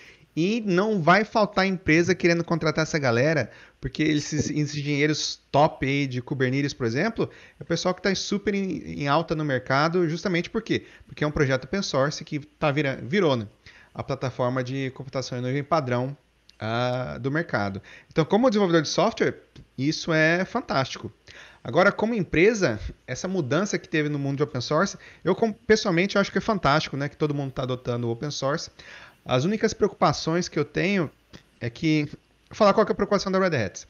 E não vai faltar empresa querendo contratar essa galera, porque esses engenheiros top aí de Kubernetes, por exemplo, é o pessoal que está super em, em alta no mercado, justamente por quê? Porque é um projeto open source que tá vira, virou, né, a plataforma de computação em nuvem padrão uh, do mercado. Então, como desenvolvedor de software, isso é fantástico. Agora, como empresa, essa mudança que teve no mundo de open source, eu pessoalmente eu acho que é fantástico, né, que todo mundo está adotando o open source. As únicas preocupações que eu tenho é que... Vou falar qual que é a preocupação da Red Hat.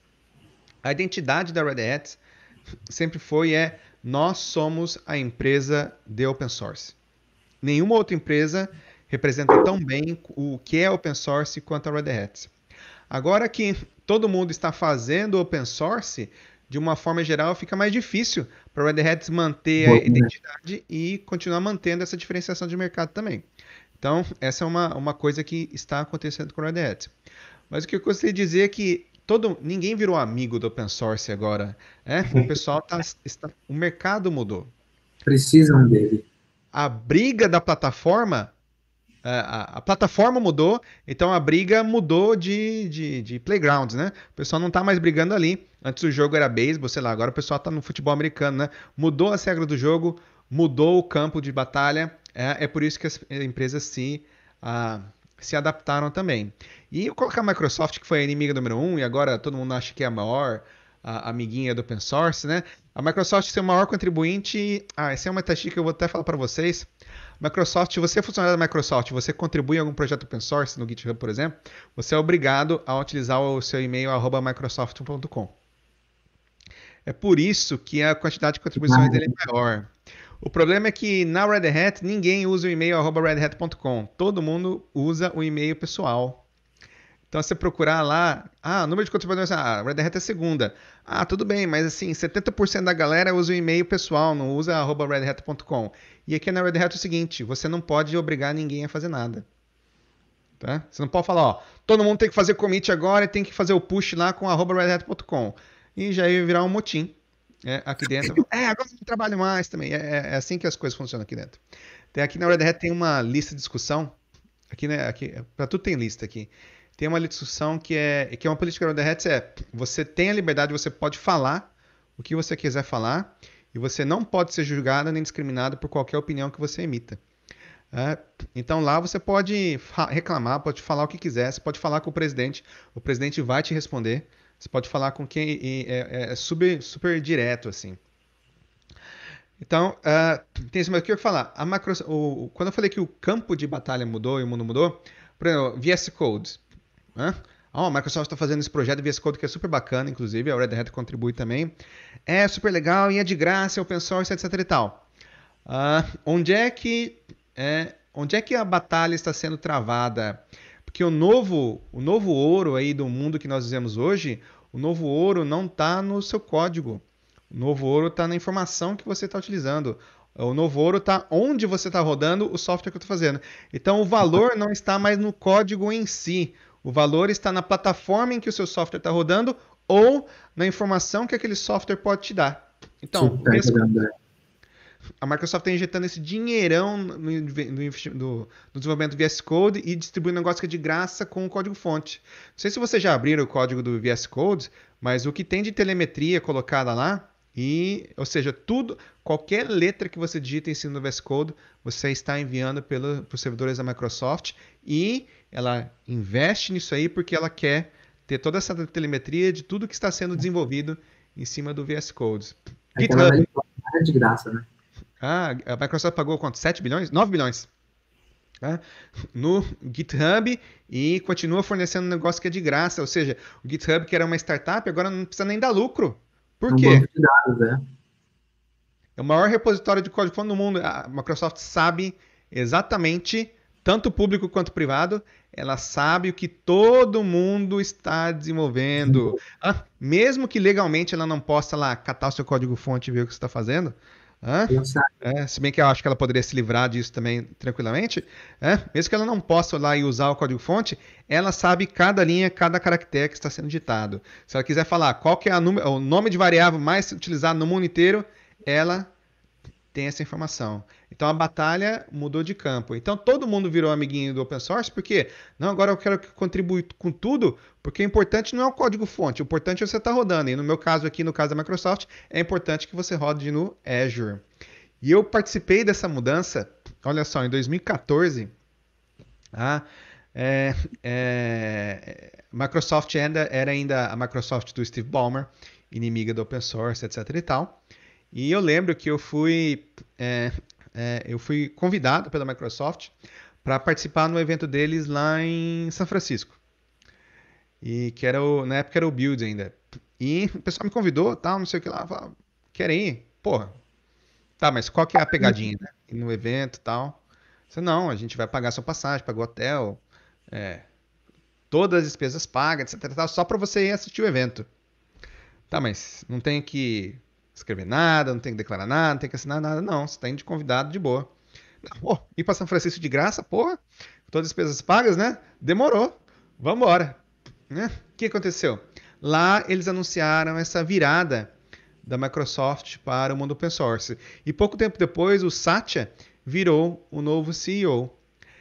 A identidade da Red Hat sempre foi é nós somos a empresa de open source. Nenhuma outra empresa representa tão bem o que é open source quanto a Red Hat. Agora que todo mundo está fazendo open source, de uma forma geral, fica mais difícil para a Red Hat manter a identidade e continuar mantendo essa diferenciação de mercado também. Então, essa é uma, uma coisa que está acontecendo com a Red Hat. Mas o que eu gostaria de dizer é que todo, ninguém virou amigo do open source agora. Né? O pessoal tá, está, o mercado mudou. Precisam dele. A briga da plataforma, a, a, a plataforma mudou, então a briga mudou de, de, de playgrounds, né? O pessoal não está mais brigando ali. Antes o jogo era beisebol, sei lá, agora o pessoal está no futebol americano, né? Mudou as regras do jogo, mudou o campo de batalha. É, é por isso que as empresas se, uh, se adaptaram também. E eu colocar a Microsoft, que foi a inimiga número um, e agora todo mundo acha que é a maior a amiguinha do open source, né? A Microsoft é o maior contribuinte... Ah, essa é uma estatística que eu vou até falar para vocês. Microsoft, se você é funcionário da Microsoft, você contribui em algum projeto open source no GitHub, por exemplo, você é obrigado a utilizar o seu e-mail arroba microsoft ponto com. É por isso que a quantidade de contribuições dele é maior. O problema é que na Red Hat ninguém usa o e-mail arroba red hat ponto com. Todo mundo usa o e-mail pessoal. Então, se você procurar lá, ah, número de contribuidores, ah, Red Hat é segunda. Ah, tudo bem, mas assim, setenta por cento da galera usa o e-mail pessoal, não usa arroba red hat ponto com. E aqui na Red Hat é o seguinte, você não pode obrigar ninguém a fazer nada. Tá? Você não pode falar, ó, todo mundo tem que fazer commit agora e tem que fazer o push lá com arroba red hat ponto com. E já ia virar um motim. é, aqui dentro. É, agora eu não trabalho mais também. É, é assim que as coisas funcionam aqui dentro. Tem, aqui na Red Hat tem uma lista de discussão. Aqui, né, aqui, para tudo tem lista aqui. Tem uma discussão que é, que é uma política da Red Hat, é você tem a liberdade, você pode falar o que você quiser falar e você não pode ser julgado nem discriminado por qualquer opinião que você emita. É, então lá você pode reclamar, pode falar o que quiser, você pode falar com o presidente, o presidente vai te responder, você pode falar com quem e, é, é super, super direto assim. Então, uh, tem isso, mas o que eu ia falar? A Microsoft, o, quando eu falei que o campo de batalha mudou e o mundo mudou, por exemplo, V S Code. Né? Oh, a Microsoft está fazendo esse projeto de V S Code que é super bacana, inclusive, a Red Hat contribui também. É super legal e é de graça, é open source, etc e tal. Uh, onde é que é, onde é que a batalha está sendo travada? Porque o novo, o novo ouro aí do mundo que nós vivemos hoje, o novo ouro não está no seu código. O novo ouro está na informação que você está utilizando. O novo ouro está onde você está rodando o software que eu estou fazendo. Então, o valor não está mais no código em si. O valor está na plataforma em que o seu software está rodando ou na informação que aquele software pode te dar. Então, mesmo, a Microsoft está injetando esse dinheirão no, no, no, no desenvolvimento do V S Code e distribuindo um negócio que é de graça com o código-fonte. Não sei se vocês já abriram o código do V S Code, mas o que tem de telemetria colocada lá, e, ou seja, tudo, qualquer letra que você digita em cima do V S Code, você está enviando pelo, para os servidores da Microsoft e ela investe nisso aí porque ela quer ter toda essa telemetria de tudo que está sendo desenvolvido em cima do V S Code. É GitHub. É de graça, né? Ah, a Microsoft pagou quanto? sete bilhões? nove bilhões. Tá? No GitHub e continua fornecendo um negócio que é de graça. Ou seja, o GitHub, que era uma startup, agora não precisa nem dar lucro. Por um quê? banco de dados, é. É o maior repositório de código fonte do mundo. A Microsoft sabe exatamente, tanto público quanto privado, ela sabe o que todo mundo está desenvolvendo. Ah, mesmo que legalmente ela não possa lá catar o seu código-fonte e ver o que você está fazendo. Ah, é, se bem que eu acho que ela poderia se livrar disso também tranquilamente. É, mesmo que ela não possa lá e usar o código-fonte, ela sabe cada linha, cada caractere que está sendo digitado. Se ela quiser falar qual que é a número, o nome de variável mais utilizado no mundo inteiro, ela tem essa informação. Então a batalha mudou de campo. Então todo mundo virou amiguinho do open source, porque não, agora eu quero que contribua com tudo, porque o importante não é o código-fonte, o importante é você estar rodando. E no meu caso aqui, no caso da Microsoft, é importante que você rode no Azure. E eu participei dessa mudança, olha só, em dois mil e quatorze, a é, é, Microsoft ainda, era ainda a Microsoft do Steve Ballmer, inimiga do open source, etc e tal. E eu lembro que eu fui, é, é, eu fui convidado pela Microsoft para participar no evento deles lá em São Francisco. E que era o, na época era o Build ainda. E o pessoal me convidou, tal, não sei o que lá, falava, querem ir? Porra. Tá, mas qual que é a pegadinha, né? Ir no evento e tal. Eu disse, não, a gente vai pagar sua passagem, paga o hotel, é, todas as despesas pagas, etc, tal, só para você ir assistir o evento. Tá, mas não tem que escrever nada, não tem que declarar nada, não tem que assinar nada, não. Você está indo de convidado de boa. Pô, ir para São Francisco de graça, porra, todas as despesas pagas, né? Demorou. Vambora. Né? O que aconteceu? Lá eles anunciaram essa virada da Microsoft para o mundo open source. E pouco tempo depois, o Satya virou o novo C E O.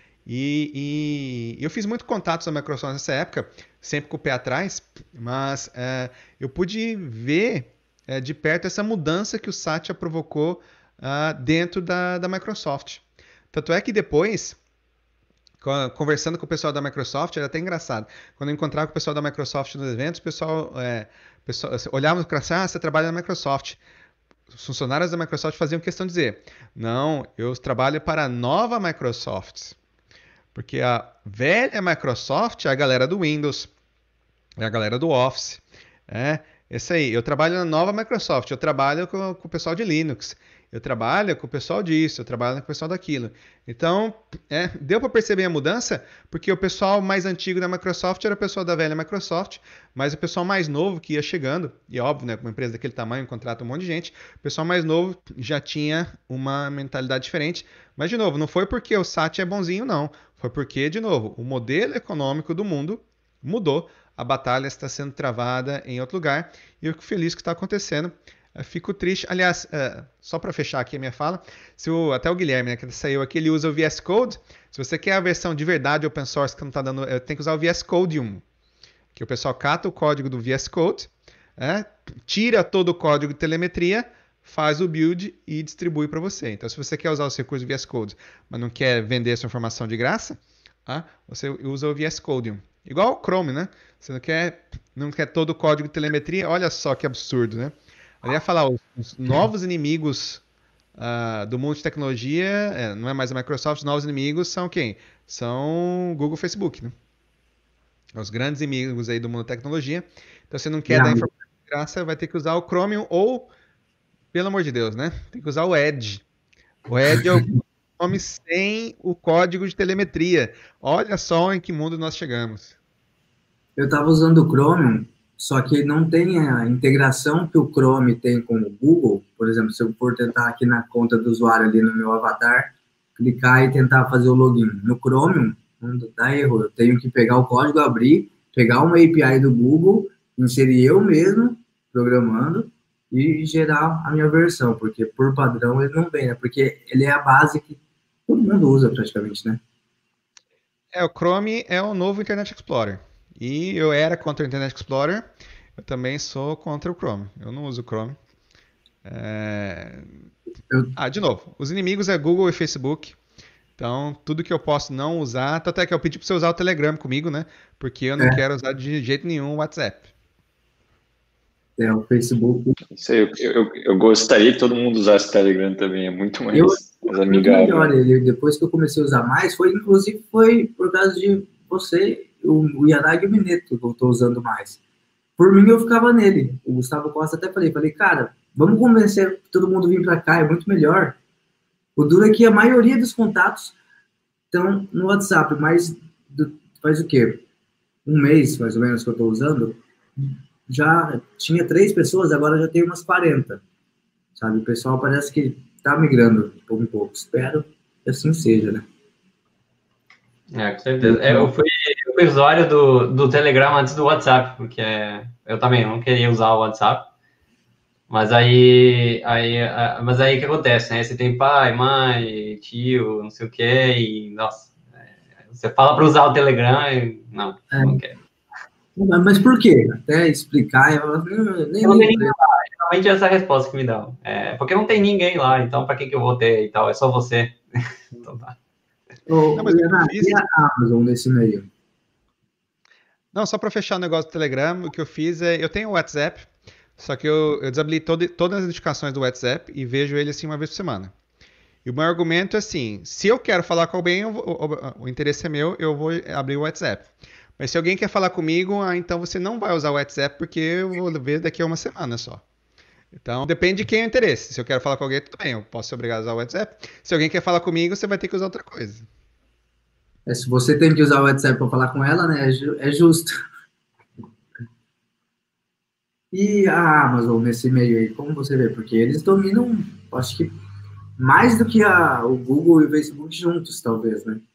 E, e eu fiz muito contatos na Microsoft nessa época, sempre com o pé atrás, mas é, eu pude ver é, de perto essa mudança que o Satya provocou uh, dentro da, da Microsoft. Tanto é que depois, conversando com o pessoal da Microsoft, era até engraçado. Quando eu encontrava com o pessoal da Microsoft nos eventos, o pessoal, é, o pessoal olhava e falava assim, ah, você trabalha na Microsoft. Os funcionários da Microsoft faziam questão de dizer, não, eu trabalho para a nova Microsoft. Porque a velha Microsoft é a galera do Windows, é a galera do Office. É, esse aí, eu trabalho na nova Microsoft, eu trabalho com, com o pessoal de Linux, eu trabalho com o pessoal disso, eu trabalho com o pessoal daquilo. Então, é, deu para perceber a mudança, porque o pessoal mais antigo da Microsoft era o pessoal da velha Microsoft, mas o pessoal mais novo que ia chegando, e óbvio, né, com uma empresa daquele tamanho, contrata um monte de gente, o pessoal mais novo já tinha uma mentalidade diferente. Mas, de novo, não foi porque o Satya é bonzinho, não. Foi porque, de novo, o modelo econômico do mundo mudou, a batalha está sendo travada em outro lugar, e eu fico feliz que está acontecendo. Eu fico triste. Aliás, uh, só para fechar aqui a minha fala, se o, até o Guilherme, né, que saiu aqui, ele usa o V S Code. Se você quer a versão de verdade open source que não está dando, tem que usar o V S Codium, que o pessoal cata o código do V S Code, é, tira todo o código de telemetria, faz o build e distribui para você. Então, se você quer usar os recursos do V S Code, mas não quer vender essa informação de graça, ah, você usa o V S Codium. Igual o Chrome, né? Você não quer, não quer todo o código de telemetria, olha só que absurdo, né? Eu ia falar, os, os novos inimigos uh, do mundo de tecnologia, é, não é mais a Microsoft, os novos inimigos são quem? São Google, Facebook, né? Os grandes inimigos aí do mundo da tecnologia. Então, se você não quer não. dar informação de graça, vai ter que usar o Chromium ou, pelo amor de Deus, né? Tem que usar o Edge. O Edge é o nome sem o código de telemetria. Olha só em que mundo nós chegamos. Eu estava usando o Chromium, só que não tem a integração que o Chrome tem com o Google. Por exemplo, se eu for tentar aqui na conta do usuário ali no meu avatar, clicar e tentar fazer o login. No Chromium, não dá erro. Eu tenho que pegar o código, abrir, pegar uma A P I do Google, inserir eu mesmo, programando, e gerar a minha versão, porque por padrão ele não vem, né? Porque ele é a base que todo mundo usa praticamente, né? É, o Chrome é o novo Internet Explorer. E eu era contra o Internet Explorer, eu também sou contra o Chrome. Eu não uso o Chrome. É... Eu... Ah, de novo, os inimigos é Google e Facebook. Então, tudo que eu posso não usar, até que eu pedi para você usar o Telegram comigo, né? Porque eu não é. quero usar de jeito nenhum o WhatsApp. É, o Facebook. Isso aí, eu, eu, eu gostaria que todo mundo usasse o Telegram também, é muito mais, eu, mais amigável. Melhor ele, depois que eu comecei a usar mais, foi inclusive foi por causa de você, o, o Yanagi e o Mineto, que eu estou usando mais. Por mim, eu ficava nele. O Gustavo Costa até falei, falei, cara, vamos convencer todo mundo a vir para cá, é muito melhor. O duro é que a maioria dos contatos estão no WhatsApp, mas do, faz o quê? Um mês, mais ou menos, que eu estou usando, já tinha três pessoas, agora já tem umas quarenta, sabe? O pessoal parece que tá migrando de pouco em pouco. Espero que assim seja, né? É, com certeza. É, eu, fui, eu fui usuário do, do Telegram antes do WhatsApp, porque eu também não queria usar o WhatsApp. Mas aí, aí, mas aí o que acontece, né? Você tem pai, mãe, tio, não sei o quê, e, nossa, você fala para usar o Telegram e não, é. não quero. Mas por quê? Até explicar, eu nem não tem ninguém lá. Geralmente essa é a resposta que me dão. É, porque não tem ninguém lá, então para que, que eu vou ter e tal? É só você. Então tá. Ô, não, mas Ana, e a Amazon nesse meio? Não, só para fechar o negócio do Telegram, o que eu fiz é, eu tenho o WhatsApp, só que eu, eu desabilitei todo, todas as notificações do WhatsApp e vejo ele assim uma vez por semana. E o meu argumento é assim, se eu quero falar com alguém, eu vou, o, o interesse é meu, eu vou abrir o WhatsApp. Mas se alguém quer falar comigo, ah, então você não vai usar o WhatsApp porque eu vou ver daqui a uma semana só. Então, depende de quem é o interesse. Se eu quero falar com alguém, tudo bem, eu posso ser obrigado a usar o WhatsApp. Se alguém quer falar comigo, você vai ter que usar outra coisa. É, se você tem que usar o WhatsApp para falar com ela, né, é justo. E a Amazon nesse meio aí, como você vê? Porque eles dominam, acho que mais do que a, o Google e o Facebook juntos, talvez, né?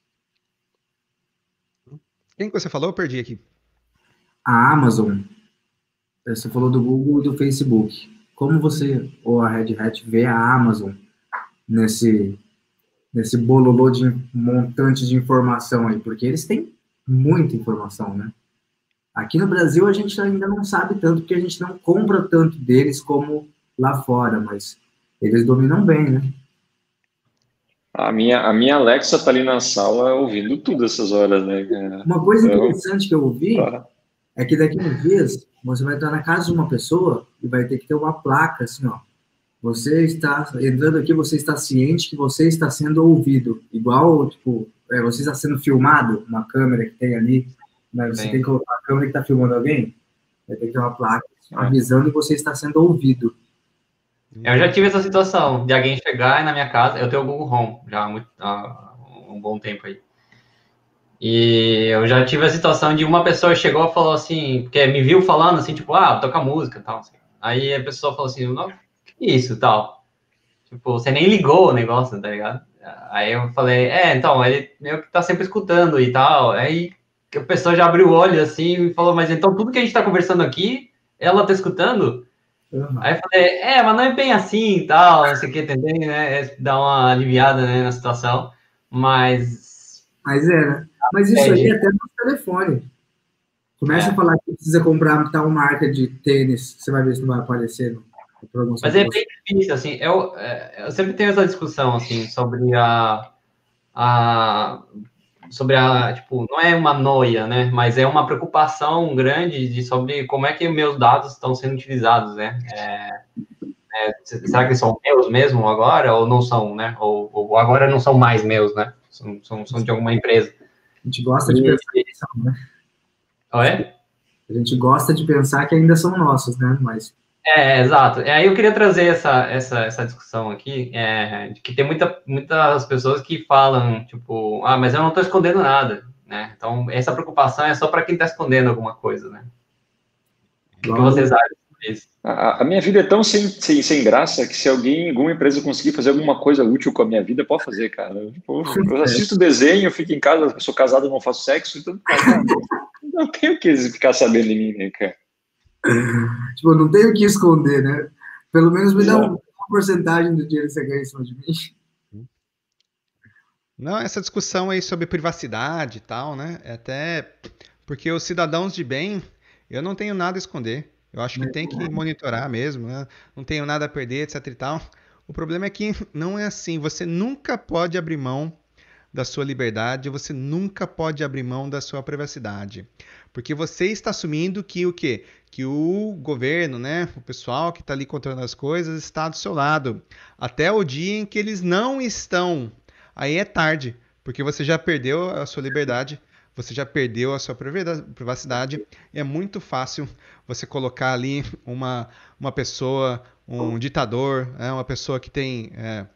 Quem que você falou? Eu perdi aqui. A Amazon. Você falou do Google e do Facebook. Como você, ou a Red Hat, vê a Amazon nesse, nesse bololô de montante de informação aí? Porque eles têm muita informação, né? Aqui no Brasil a gente ainda não sabe tanto, porque a gente não compra tanto deles como lá fora, mas eles dominam bem, né? A minha, a minha Alexa tá ali na sala ouvindo tudo essas horas, né? Uma coisa interessante que eu ouvi ah. é que daqui a uns dias você vai entrar na casa de uma pessoa e vai ter que ter uma placa assim, ó. Você está entrando aqui, você está ciente que você está sendo ouvido. Igual, tipo, é, você está sendo filmado, uma câmera que tem ali, né? Você Sim. tem que colocar a câmera que está filmando alguém, vai ter que ter uma placa assim, avisando que você está sendo ouvido. Eu já tive essa situação de alguém chegar na minha casa, eu tenho o Google Home já há, muito, há um bom tempo aí. E eu já tive a situação de uma pessoa chegou e falou assim, porque me viu falando assim, tipo, ah, toca música e tal. Assim. Aí a pessoa falou assim, não, que isso tal? Tipo, você nem ligou o negócio, tá ligado? Aí eu falei, é, então, ele meio que tá sempre escutando e tal. Aí a pessoa já abriu o olho assim e falou, mas então tudo que a gente tá conversando aqui, ela tá escutando? Uhum. Aí eu falei, é, mas não é bem assim e tal, não sei o que, tentei, né, dar uma aliviada, né, na situação, mas... Mas é, né? Mas isso aí é até no telefone. Começa é. a falar que precisa comprar tal marca de tênis, você vai ver se não vai aparecer no, no promoção. Mas é bem difícil, assim, eu, eu sempre tenho essa discussão, assim, sobre a... a sobre a, tipo, não é uma noia, né, mas é uma preocupação grande de, sobre como é que meus dados estão sendo utilizados, né, é, é, será que são meus mesmo agora, ou não são, né, ou, ou agora não são mais meus, né, são, são, são de alguma empresa. A gente gosta de e, pensar que são, né? Oi? A gente gosta de pensar que ainda são nossos, né, mas... É, exato. É, aí eu queria trazer essa, essa, essa discussão aqui, é, de que tem muita, muitas pessoas que falam, tipo, ah, mas eu não estou escondendo nada, né? Então, essa preocupação é só para quem está escondendo alguma coisa, né? O que, que vocês acham disso? A, a minha vida é tão sem, sem, sem graça que se alguém, alguma empresa conseguir fazer alguma coisa útil com a minha vida, pode fazer, cara. Eu, tipo, eu assisto desenho, eu fico em casa, eu sou casado, não faço sexo, então, cara, não tenho que ficar sabendo de mim, né, cara? Tipo, não tenho o que esconder, né? Pelo menos me dá uma porcentagem do dinheiro que você ganha em cima de mim. Não, essa discussão aí sobre privacidade e tal, né? É até porque os cidadãos de bem, eu não tenho nada a esconder. Eu acho que tem que monitorar mesmo, né? Não tenho nada a perder, etc e tal. O problema é que não é assim. Você nunca pode abrir mão da sua liberdade, você nunca pode abrir mão da sua privacidade. Porque você está assumindo que o quê? Que o governo, né, o pessoal que está ali controlando as coisas está do seu lado. Até o dia em que eles não estão. Aí é tarde, porque você já perdeu a sua liberdade, você já perdeu a sua privacidade. E é muito fácil você colocar ali uma, uma pessoa, um ditador, né, uma pessoa que tem... É,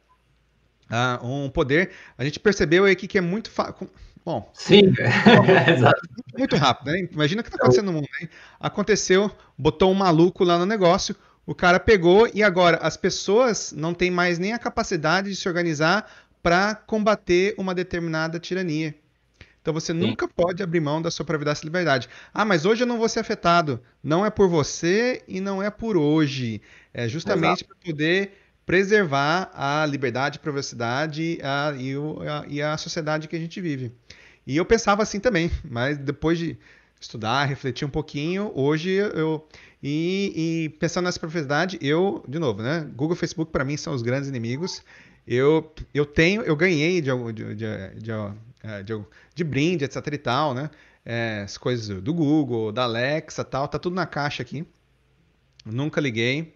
Ah, um poder. A gente percebeu aí que é muito fácil. Bom, sim, exato. Muito rápido, né? Imagina o que está acontecendo no mundo, hein? Aconteceu, botou um maluco lá no negócio, o cara pegou e agora as pessoas não têm mais nem a capacidade de se organizar para combater uma determinada tirania. Então você sim. nunca pode abrir mão da sua privacidade e liberdade. Ah, mas hoje eu não vou ser afetado. Não é por você e não é por hoje. É justamente para poder preservar a liberdade, a privacidade a, e, o, a, e a sociedade que a gente vive. E eu pensava assim também, mas depois de estudar, refletir um pouquinho, hoje eu... E, e pensando nessa privacidade, eu, de novo, né? Google e Facebook para mim são os grandes inimigos. Eu, eu tenho, eu ganhei de, de, de, de, de, de brinde, etc e tal, né? É, as coisas do Google, da Alexa e tal, tá tudo na caixa aqui. Nunca liguei.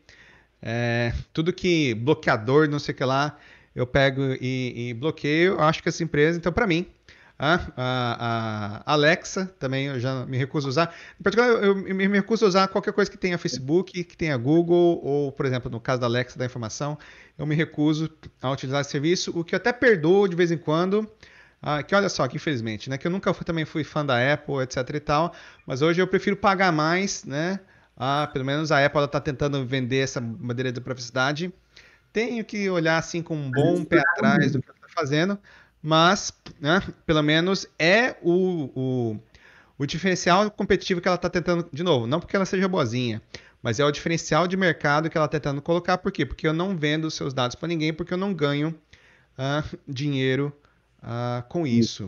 É, tudo que bloqueador, não sei o que lá, eu pego e, e bloqueio. Eu acho que essa empresa, então, para mim, a, a, a Alexa também eu já me recuso a usar. Em particular, eu, eu me recuso a usar qualquer coisa que tenha Facebook, que tenha Google, ou, por exemplo, no caso da Alexa, da informação, eu me recuso a utilizar esse serviço, o que eu até perdoo de vez em quando. Ah, que olha só, que infelizmente, né, que eu nunca fui, também fui fã da Apple, etc e tal, mas hoje eu prefiro pagar mais, né? Ah, pelo menos a Apple está tentando vender essa bandeira de privacidade. Tenho que olhar assim com um bom pé atrás do que ela está fazendo, mas, né, pelo menos é o, o, o diferencial competitivo que ela está tentando, de novo, não porque ela seja boazinha, mas é o diferencial de mercado que ela está tentando colocar. Por quê? Porque eu não vendo os seus dados para ninguém, porque eu não ganho ah, dinheiro ah, com isso.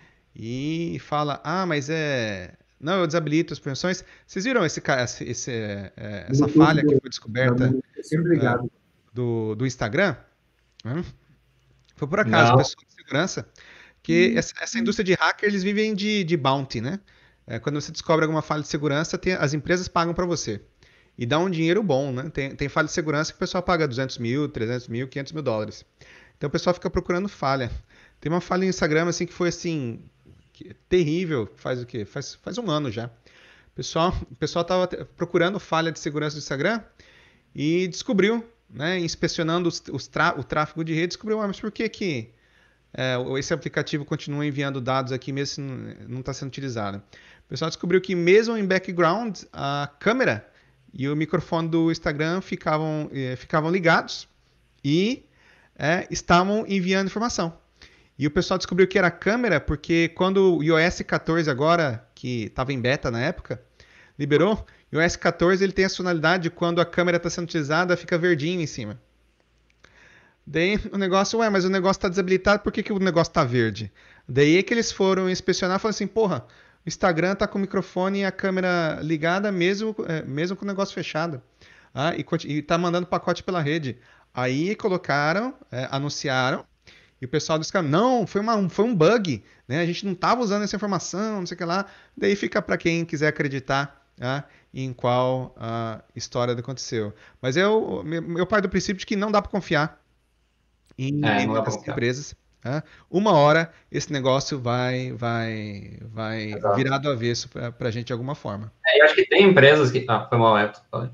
E fala, ah, mas é... Não, eu desabilito as permissões. Vocês viram esse, esse, esse, é, essa falha que foi descoberta é, do, do Instagram? Hum? Foi por acaso, pessoal de segurança, que essa, essa indústria de hacker, eles vivem de, de bounty, né? É, quando você descobre alguma falha de segurança, tem, as empresas pagam para você. E dá um dinheiro bom, né? Tem, tem falha de segurança que o pessoal paga duzentos mil, trezentos mil, quinhentos mil dólares. Então o pessoal fica procurando falha. Tem uma falha no Instagram assim, que foi assim... terrível, faz o quê? Faz, faz um ano já. O pessoal pessoal estava procurando falha de segurança do Instagram e descobriu, né, inspecionando os, os tra, o tráfego de rede, descobriu, ah, mas por que, que é, esse aplicativo continua enviando dados aqui mesmo se não está sendo utilizado? O pessoal descobriu que mesmo em background, a câmera e o microfone do Instagram ficavam, eh, ficavam ligados e é, estavam enviando informação. E o pessoal descobriu que era câmera porque quando o iOS quatorze agora, que estava em beta na época, liberou, e o O S quatorze ele tem a funcionalidade de quando a câmera está sendo utilizada, fica verdinho em cima. Daí o negócio, ué, mas o negócio está desabilitado, por que, que o negócio está verde? Daí é que eles foram inspecionar e falaram assim, porra, o Instagram tá com o microfone e a câmera ligada mesmo, é, mesmo com o negócio fechado. Ah, e, e tá mandando pacote pela rede. Aí colocaram, é, anunciaram, e o pessoal disse que não, foi, uma, foi um bug, né? A gente não estava usando essa informação, não sei o que lá. Daí fica para quem quiser acreditar, ah, em qual a história aconteceu. Mas eu, eu paro do princípio de que não dá para confiar em É, nenhuma não dá pra dessas confiar. empresas. Tá? Uma hora esse negócio vai, vai, vai Exato. virar do avesso para a gente de alguma forma. É, eu acho que tem empresas que... Ah, foi mal, Everton. Falei.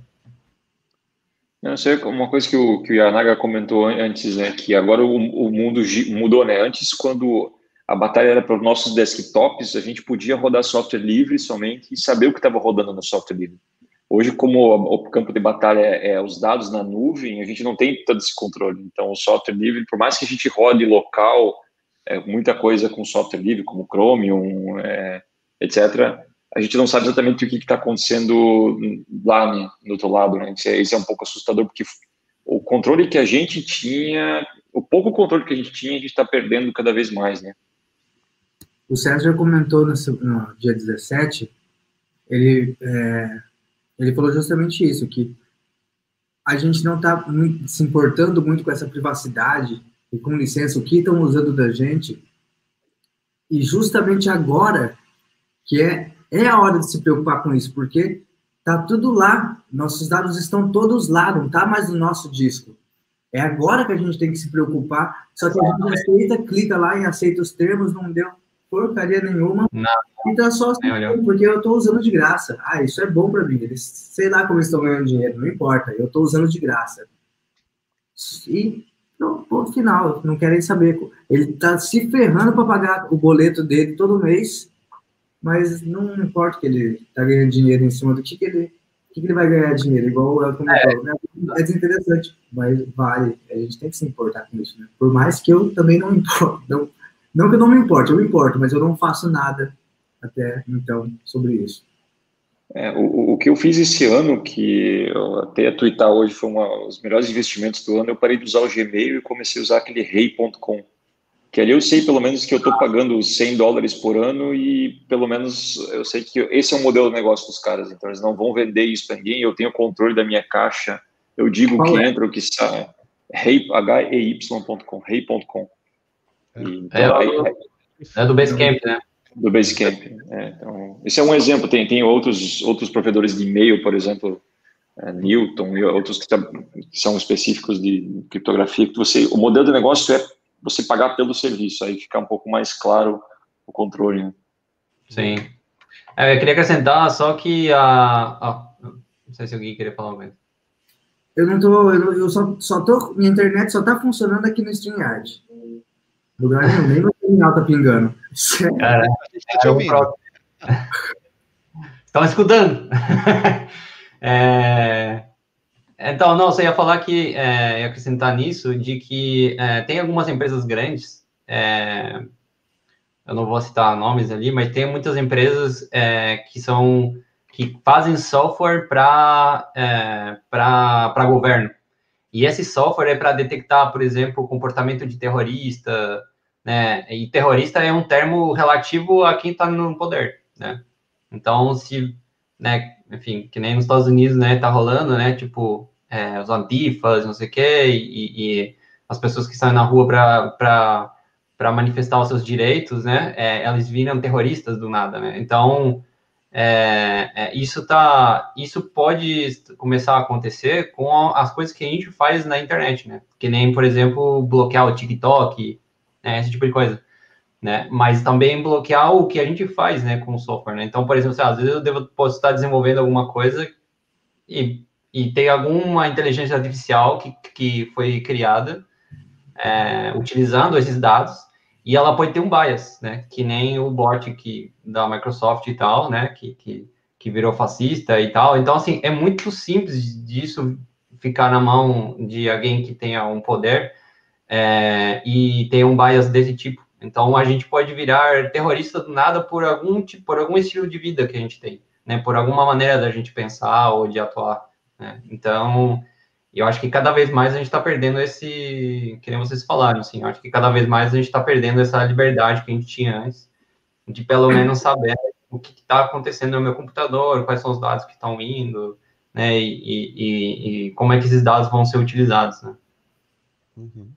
Não sei, uma coisa que o, que o Yanaga comentou antes, né, que agora o, o mundo mudou, né? Antes, quando a batalha era para os nossos desktops, a gente podia rodar software livre somente e saber o que estava rodando no software livre. Hoje, como o, o campo de batalha é, é os dados na nuvem, a gente não tem todo esse controle. Então, o software livre, por mais que a gente rode local, é, muita coisa com software livre, como Chromium, é, etcétera, a gente não sabe exatamente o que está acontecendo lá, né, do outro lado, né? Isso é, isso é um pouco assustador, porque o controle que a gente tinha, o pouco controle que a gente tinha, a gente está perdendo cada vez mais, né? O César comentou nesse, no dia dezessete, ele, é, ele falou justamente isso, que a gente não está se importando muito com essa privacidade e com licença, o que estão usando da gente, e justamente agora que é É a hora de se preocupar com isso, porque tá tudo lá, nossos dados estão todos lá, não tá mais no nosso disco. É agora que a gente tem que se preocupar, só que a gente aceita, clica lá e aceita os termos, não deu porcaria nenhuma, Não, então é só assim, porque eu estou usando de graça. Ah, isso é bom para mim, eles, sei lá como eles estão ganhando dinheiro, não importa, eu estou usando de graça. E no ponto final, não querem saber. Ele tá se ferrando para pagar o boleto dele todo mês, mas não importa que ele está ganhando dinheiro em cima do que, que ele que, que ele vai ganhar dinheiro, igual o Elton comentou. Né? É desinteressante, mas vale. A gente tem que se importar com isso. Né? Por mais que eu também não importo. Não, não que eu não me importe, eu me importo, mas eu não faço nada até então sobre isso. É, o, o que eu fiz esse ano, que eu até ia twittar hoje, foi um dos melhores investimentos do ano, eu parei de usar o Gmail e comecei a usar aquele rei ponto com. Que ali eu sei pelo menos que eu estou pagando cem dólares por ano e pelo menos eu sei que esse é o modelo de negócio dos caras, então eles não vão vender isso para ninguém, eu tenho controle da minha caixa, eu digo o que é? entra, o que sai, H E Y ponto com, rei ponto com. Então, é, aí, é do Basecamp, né? Do Basecamp. É, então, esse é um exemplo, tem, tem outros, outros provedores de e-mail, por exemplo, é, Newton e outros que, que são específicos de criptografia, que você, o modelo de negócio é você pagar pelo serviço, aí fica um pouco mais claro o controle. Né? Sim. É, eu queria acrescentar só que a... a não sei se alguém queria falar mais. Eu não tô, eu, eu só, só tô, minha internet só tá funcionando aqui no StreamYard. Lugar nenhum, nem meu terminal tá pingando. Cara, a gente tá te ouvindo. Estão escutando? é... Então, não, você ia falar que, é, ia acrescentar nisso, de que é, tem algumas empresas grandes, é, eu não vou citar nomes ali, mas tem muitas empresas é, que são, que fazem software para é, para governo. E esse software é para detectar, por exemplo, o comportamento de terrorista, né? E terrorista é um termo relativo a quem está no poder, né? Então, se, né, enfim, que nem nos Estados Unidos, né, tá rolando, né, tipo, é, os antifas, não sei o quê, e, e as pessoas que saem na rua para manifestar os seus direitos, né, é, elas viram terroristas do nada, né? Então, é, é, isso tá, isso pode começar a acontecer com as coisas que a gente faz na internet, né? Que nem, por exemplo, bloquear o TikTok, né, esse tipo de coisa. Né? Mas também bloquear o que a gente faz, né, com o software, né? Então, por exemplo, assim, às vezes eu devo, posso estar desenvolvendo alguma coisa e, e tem alguma inteligência artificial que, que foi criada é, utilizando esses dados e ela pode ter um bias, né? Que nem o bot que, da Microsoft e tal, né? Que, que, que virou fascista e tal. Então, assim, é muito simples disso ficar na mão de alguém que tenha um poder é, e ter um bias desse tipo. Então, a gente pode virar terrorista do nada por algum tipo, por algum estilo de vida que a gente tem, né, por alguma maneira da gente pensar ou de atuar, né? Então, eu acho que cada vez mais a gente está perdendo esse, que nem vocês falaram, assim, eu acho que cada vez mais a gente está perdendo essa liberdade que a gente tinha antes, de pelo menos saber o que está acontecendo no meu computador, quais são os dados que estão indo, né, e, e, e como é que esses dados vão ser utilizados, né? Uhum.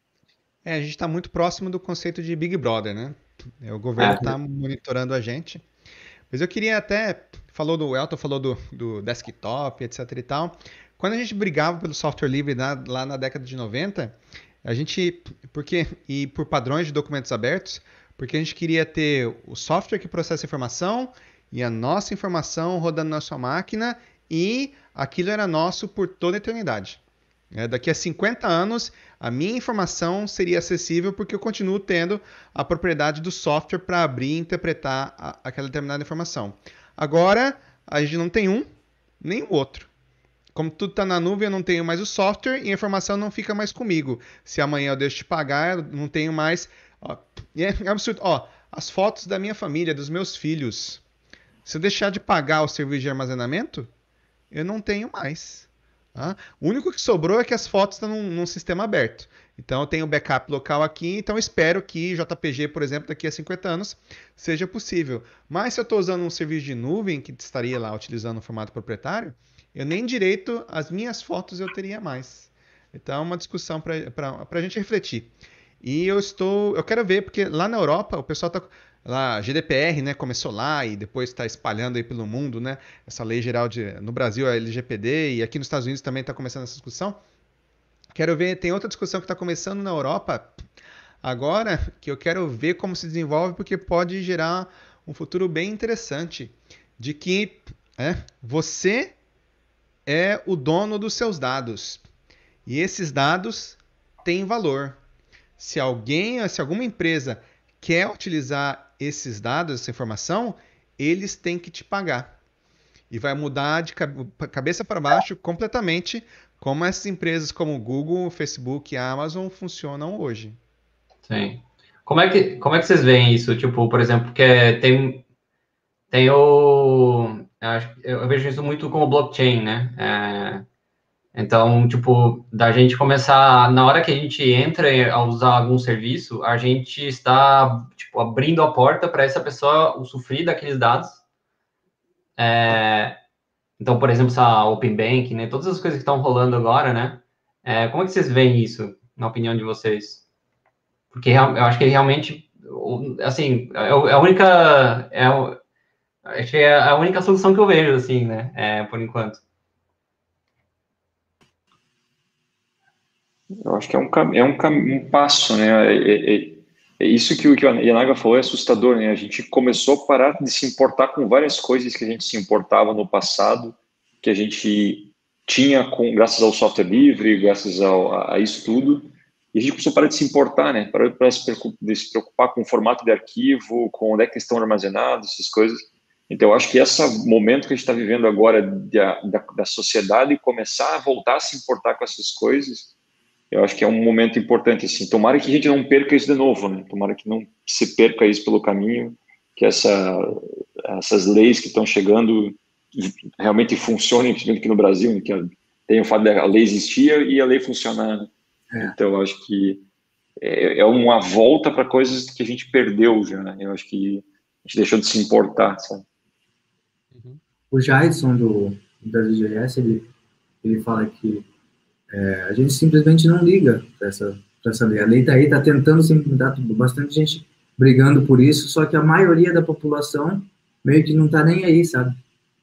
É, a gente está muito próximo do conceito de Big Brother, né? O governo está É. monitorando a gente. Mas eu queria até, falou do Elton, falou do, do desktop, etc e tal. Quando a gente brigava pelo software livre na, lá na década de noventa, a gente, porque, e por padrões de documentos abertos, porque a gente queria ter o software que processa informação e a nossa informação rodando na sua máquina e aquilo era nosso por toda a eternidade. É, daqui a cinquenta anos, a minha informação seria acessível porque eu continuo tendo a propriedade do software para abrir e interpretar a, aquela determinada informação. Agora, a gente não tem um, nem o outro. Como tudo está na nuvem, eu não tenho mais o software e a informação não fica mais comigo. Se amanhã eu deixo de pagar, eu não tenho mais... Ó, é absurdo. Ó, as fotos da minha família, dos meus filhos. Se eu deixar de pagar o serviço de armazenamento, eu não tenho mais. Tá? O único que sobrou é que as fotos estão num, num sistema aberto. Então eu tenho backup local aqui, então eu espero que J P G, por exemplo, daqui a cinquenta anos, seja possível. Mas se eu estou usando um serviço de nuvem, que estaria lá utilizando o formato proprietário, eu nem direito as minhas fotos eu teria mais. Então é uma discussão para a gente refletir. E eu estou, eu quero ver, porque lá na Europa o pessoal está... Lá, G D P R, né, começou lá e depois está espalhando aí pelo mundo, né, essa lei geral de, no Brasil, a L G P D, e aqui nos Estados Unidos também está começando essa discussão. Quero ver, tem outra discussão que está começando na Europa agora, que eu quero ver como se desenvolve, porque pode gerar um futuro bem interessante, de que é, você é o dono dos seus dados, e esses dados têm valor. Se alguém, se alguma empresa quer utilizar esses dados, essa informação, eles têm que te pagar. E vai mudar de cabeça para baixo completamente como essas empresas como o Google, o Facebook e a Amazon funcionam hoje. Sim. Como é que, como é que vocês veem isso? Tipo, por exemplo, que tem, tem o... Eu, eu vejo isso muito como blockchain, né? É, então, tipo, da gente começar, na hora que a gente entra a usar algum serviço, a gente está, tipo, abrindo a porta para essa pessoa usufruir daqueles dados. É, então, por exemplo, essa Open Bank, né, todas as coisas que estão rolando agora, né, é, como é que vocês veem isso, na opinião de vocês? Porque eu acho que realmente, assim, é a única, é, acho que é a única solução que eu vejo, assim, né, é, por enquanto. Eu acho que é um, é um, um passo, né? É, é, é isso que o que a Yanaga falou é assustador, né? A gente começou a parar de se importar com várias coisas que a gente se importava no passado, que a gente tinha com, graças ao software livre, graças ao, a, a isso tudo, e a gente começou a parar de se importar, né? Parar de se, de se preocupar com o formato de arquivo, com onde é que estão armazenados, essas coisas. Então, eu acho que esse momento que a gente está vivendo agora da, da, da sociedade começar a voltar a se importar com essas coisas, eu acho que é um momento importante, assim. Tomara que a gente não perca isso de novo, né? Tomara que não se perca isso pelo caminho, que essa, essas leis que estão chegando realmente funcionem, principalmente aqui no Brasil, né? Que tem o fato da lei existir e a lei funcionar, né? É. Então, eu acho que é, é uma volta para coisas que a gente perdeu já, né? Eu acho que a gente deixou de se importar, sabe? O Jason, do Brasil G S, ele, ele fala que É, a gente simplesmente não liga para essa, essa lei. A lei está aí, está tentando se implementar, bastante gente brigando por isso, só que a maioria da população meio que não está nem aí, sabe?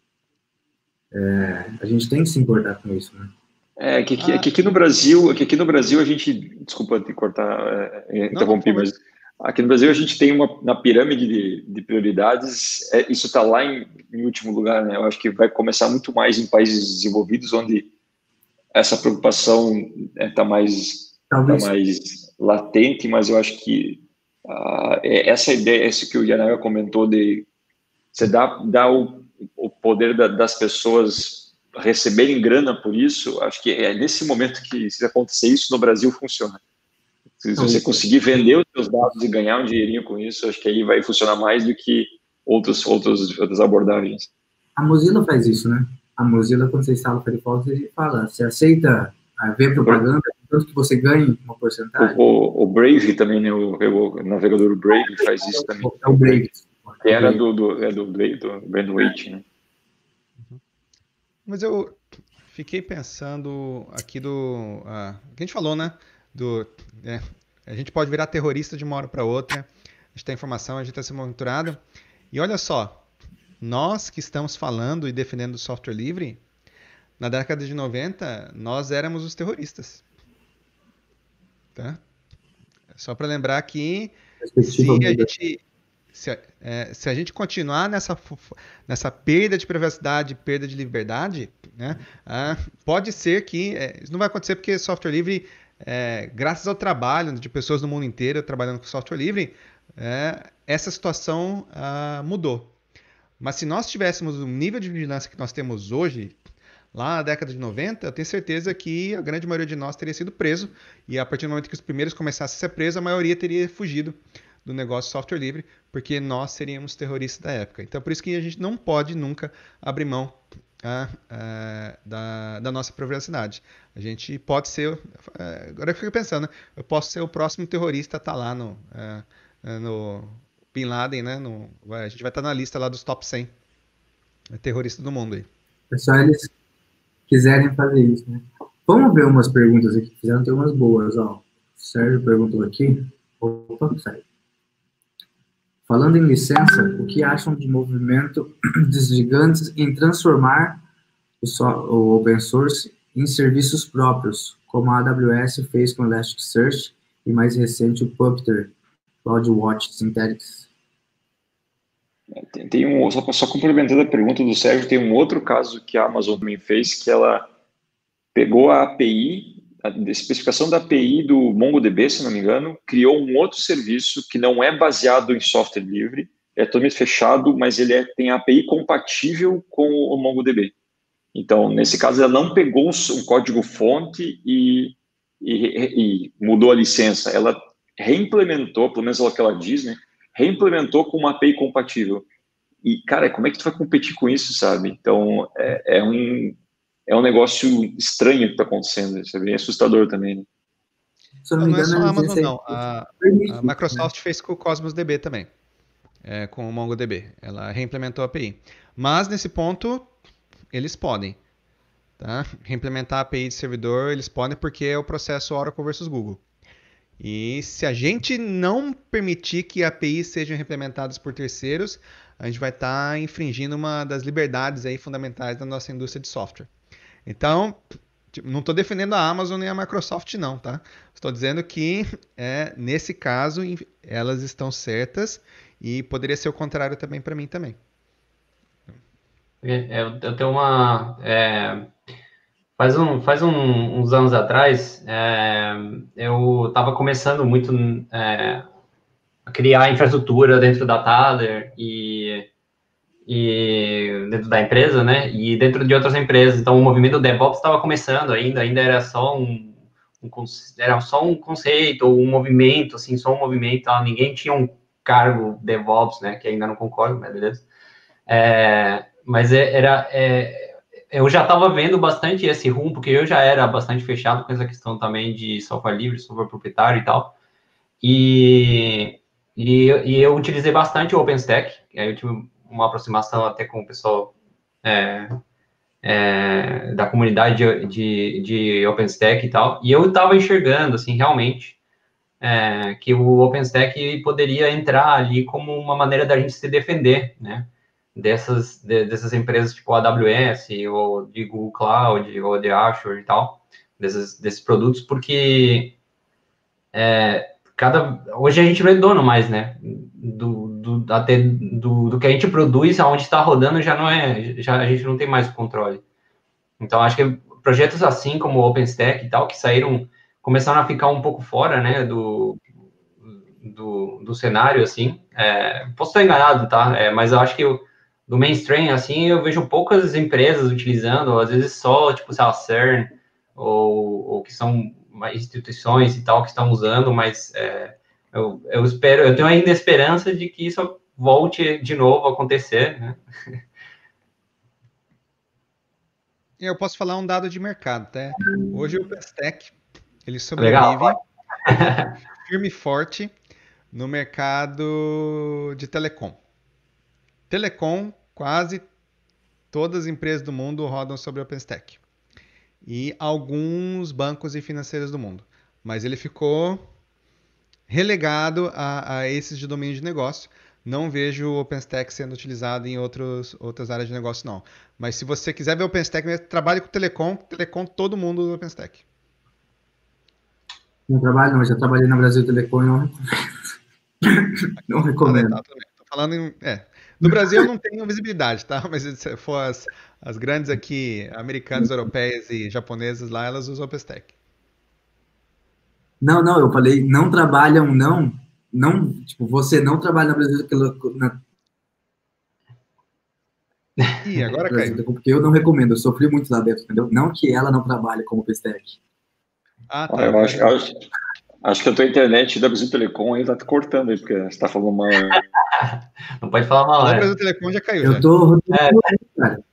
É, a gente tem que se importar com isso, né? É, que, que, ah. que aqui no Brasil, que aqui no Brasil a gente, desculpa te cortar, é, interrompi, mas aqui no Brasil a gente tem uma, na pirâmide de, de prioridades, é, isso está lá em, em último lugar, né? Eu acho que vai começar muito mais em países desenvolvidos, onde essa preocupação está mais, tá mais latente, mas eu acho que uh, essa ideia, esse que o Yanaga comentou de você dar, dar o, o poder da, das pessoas receberem grana por isso, acho que é nesse momento que, se acontecer isso no Brasil, funciona. Se você conseguir vender os seus dados e ganhar um dinheirinho com isso, acho que aí vai funcionar mais do que outros, outros, outras abordagens. A Mozilla faz isso, né? A Mozilla, quando você instala o Firefox, ele fala, você aceita ver propaganda, tanto que você ganhe uma porcentagem. O, o, o Brave também, né? O, o navegador Brave faz isso também. É o Brave. Que era do, do, é do, do Brand Waite, né? Mas eu fiquei pensando aqui do... Ah, o que a gente falou, né? Do, é, a gente pode virar terrorista de uma hora para outra. A gente tem informação, a gente está sendo monitorado. E olha só, nós que estamos falando e defendendo o software livre, na década de noventa, nós éramos os terroristas. Tá? Só para lembrar que se a gente... Se a, é, se a gente continuar nessa, nessa perda de privacidade, perda de liberdade, né, ah, pode ser que... É, isso não vai acontecer porque software livre, é, graças ao trabalho de pessoas no mundo inteiro trabalhando com software livre, é, essa situação ah, mudou. Mas se nós tivéssemos o nível de vigilância que nós temos hoje, lá na década de noventa, eu tenho certeza que a grande maioria de nós teria sido preso, e a partir do momento que os primeiros começassem a ser presos, a maioria teria fugido do negócio software livre, porque nós seríamos terroristas da época. Então, por isso que a gente não pode nunca abrir mão a, a, da, da nossa privacidade. A gente pode ser... A, agora eu fico pensando, né? Eu posso ser o próximo terrorista a estar lá no, a, no Bin Laden, né? No, a gente vai estar na lista lá dos top cem terroristas do mundo. Aí. É só eles quiserem fazer isso, né? Vamos ver umas perguntas aqui que fizeram, tem umas boas, ó. O Sérgio perguntou aqui. Opa, Sérgio. Falando em licença, o que acham de movimento dos gigantes em transformar o, so, o open source em serviços próprios, como a AWS fez com o Elasticsearch e mais recente o Puppeteer, CloudWatch, Synthetics? Tem, tem um, só, só complementando a pergunta do Sérgio, tem um outro caso que a Amazon também fez, que ela pegou a A P I, a especificação da A P I do MongoDB, se não me engano, criou um outro serviço que não é baseado em software livre, é totalmente fechado, mas ele é, tem A P I compatível com o MongoDB. Então, nesse caso, ela não pegou um código-fonte e, e, e mudou a licença, ela reimplementou, pelo menos é o que ela diz, né? Reimplementou com uma A P I compatível. E, cara, como é que tu vai competir com isso, sabe? Então, é, é um... É um negócio estranho que está acontecendo, isso é bem assustador também, né? Se eu não, me engano, não é só a Amazon, não. A, a Microsoft fez com o Cosmos D B também, é, com o MongoDB. Ela reimplementou a A P I. Mas, nesse ponto, eles podem. Tá? Reimplementar a A P I de servidor, eles podem porque é o processo Oracle versus Google. E se a gente não permitir que A P Is sejam reimplementadas por terceiros, a gente vai estar tá infringindo uma das liberdades aí fundamentais da nossa indústria de software. Então, não estou defendendo a Amazon nem a Microsoft, não, tá? Estou dizendo que, é, nesse caso, elas estão certas e poderia ser o contrário também para mim também. Eu, eu tenho uma... É, faz um, faz um, uns anos atrás, é, eu estava começando muito é, a criar infraestrutura dentro da Thaler e... e dentro da empresa, né, e dentro de outras empresas. Então, o movimento DevOps estava começando ainda, ainda era só um, um, era só um conceito, ou um movimento, assim, só um movimento, tá? Ninguém tinha um cargo DevOps, né, que ainda não concordo, mas beleza. É, mas era, é, eu já estava vendo bastante esse rumo, porque eu já era bastante fechado com essa questão também de software livre, software proprietário e tal, e, e, e eu utilizei bastante o OpenStack, aí eu tive uma aproximação até com o pessoal é, é, da comunidade de, de, de OpenStack e tal, e eu estava enxergando, assim, realmente, é, que o OpenStack poderia entrar ali como uma maneira da gente se defender, né, dessas, de, dessas empresas tipo a AWS, ou de Google Cloud, ou de Azure e tal, desses, desses produtos, porque é, cada, hoje a gente não é dono mais, né, do, do, até do, do que a gente produz, aonde está rodando, já não é, já a gente não tem mais o controle. Então, acho que projetos assim, como o OpenStack e tal, que saíram, começaram a ficar um pouco fora, né, do, do, do cenário, assim, é, posso estar enganado, tá, é, mas eu acho que eu, do mainstream, assim, eu vejo poucas empresas utilizando, às vezes só, tipo, sei lá, CERN, ou, ou que são instituições e tal, que estão usando, mas é, eu, eu espero, eu tenho ainda esperança de que isso volte de novo a acontecer, né? Eu posso falar um dado de mercado, tá? Hoje o OpenStack, ele sobrevive Legal. firme e forte no mercado de telecom. Telecom, quase todas as empresas do mundo rodam sobre o OpenStack. E alguns bancos e financeiros do mundo. Mas ele ficou relegado a, a esses de domínio de negócio. Não vejo o OpenStack sendo utilizado em outros, outras áreas de negócio, não. Mas se você quiser ver o OpenStack, trabalhe com telecom. Telecom, todo mundo usa o OpenStack. Não trabalho, não. Já trabalhei na Brasil Telecom e não recomendo. Não recomendo. Tô falando em... É. No Brasil eu não tenho visibilidade, tá? Mas se for as, as grandes aqui, americanas, europeias e japonesas lá, elas usam o OpenStack. Não, não, eu falei, não trabalham, não, não, tipo, você não trabalha na Brasil Telecom, na... Ih, agora Brasil caiu. Telecom, porque eu não recomendo, eu sofri muito lá dentro, entendeu? Não que ela não trabalhe como OpenStack. Ah, Ah, tá. eu acho, acho, acho que a tua internet da Brasil Telecom aí tá te cortando aí, porque você tá falando mal. Não pode falar mal, O né? Brasil Telecom já caiu, Eu já. tô... É. Cara.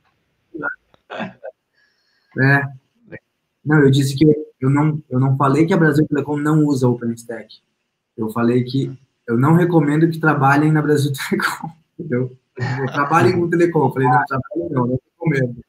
É. Não, eu disse que eu não, eu não falei que a Brasil Telecom não usa OpenStack. Eu falei que eu não recomendo que trabalhem na Brasil Telecom, entendeu? Trabalhem com Telecom. Eu falei, não, trabalhem não, não recomendo.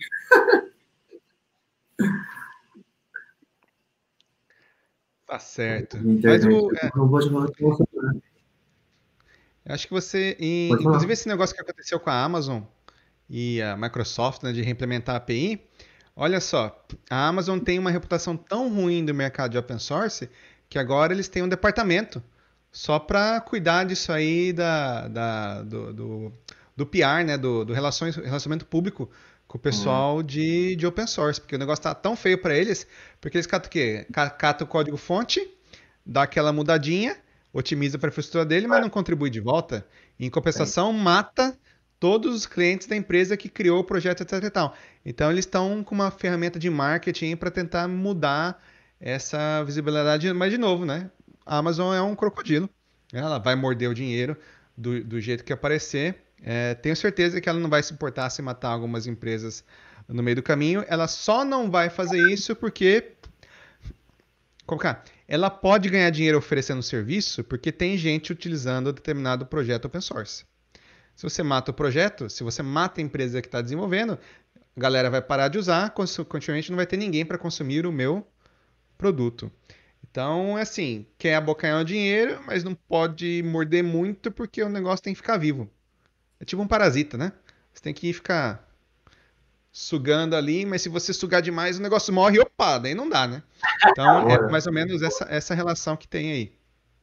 Tá certo. Internet, Mas o... É, eu vou te falar que você... eu acho que você... Em, Pode falar. inclusive esse negócio que aconteceu com a Amazon e a Microsoft, né, de reimplementar a API, olha só, a Amazon tem uma reputação tão ruim do mercado de open source que agora eles têm um departamento só para cuidar disso aí da, da, do, do, do P R, né, do, do relações, relacionamento público com o pessoal uhum. de, de open source, porque o negócio tá tão feio para eles, porque eles catam o quê? Catam o código-fonte, dá aquela mudadinha, otimiza para a infraestrutura dele, mas não contribui de volta. Em compensação, Sim. mata todos os clientes da empresa que criou o projeto, etc e tal. Então, eles estão com uma ferramenta de marketing para tentar mudar essa visibilidade. Mas, de novo, né? A Amazon é um crocodilo. Ela vai morder o dinheiro do, do jeito que aparecer. É, tenho certeza que ela não vai se importar se matar algumas empresas no meio do caminho. Ela só não vai fazer isso porque... Colocar, ela pode ganhar dinheiro oferecendo serviço porque tem gente utilizando determinado projeto open source. Se você mata o projeto, se você mata a empresa que está desenvolvendo, a galera vai parar de usar, consequentemente não vai ter ninguém para consumir o meu produto. Então, é assim, quer abocanhar o dinheiro, mas não pode morder muito porque o negócio tem que ficar vivo. É tipo um parasita, né? Você tem que ficar sugando ali, mas se você sugar demais, o negócio morre e opa, daí não dá, né? Então, é mais ou menos essa, essa relação que tem aí.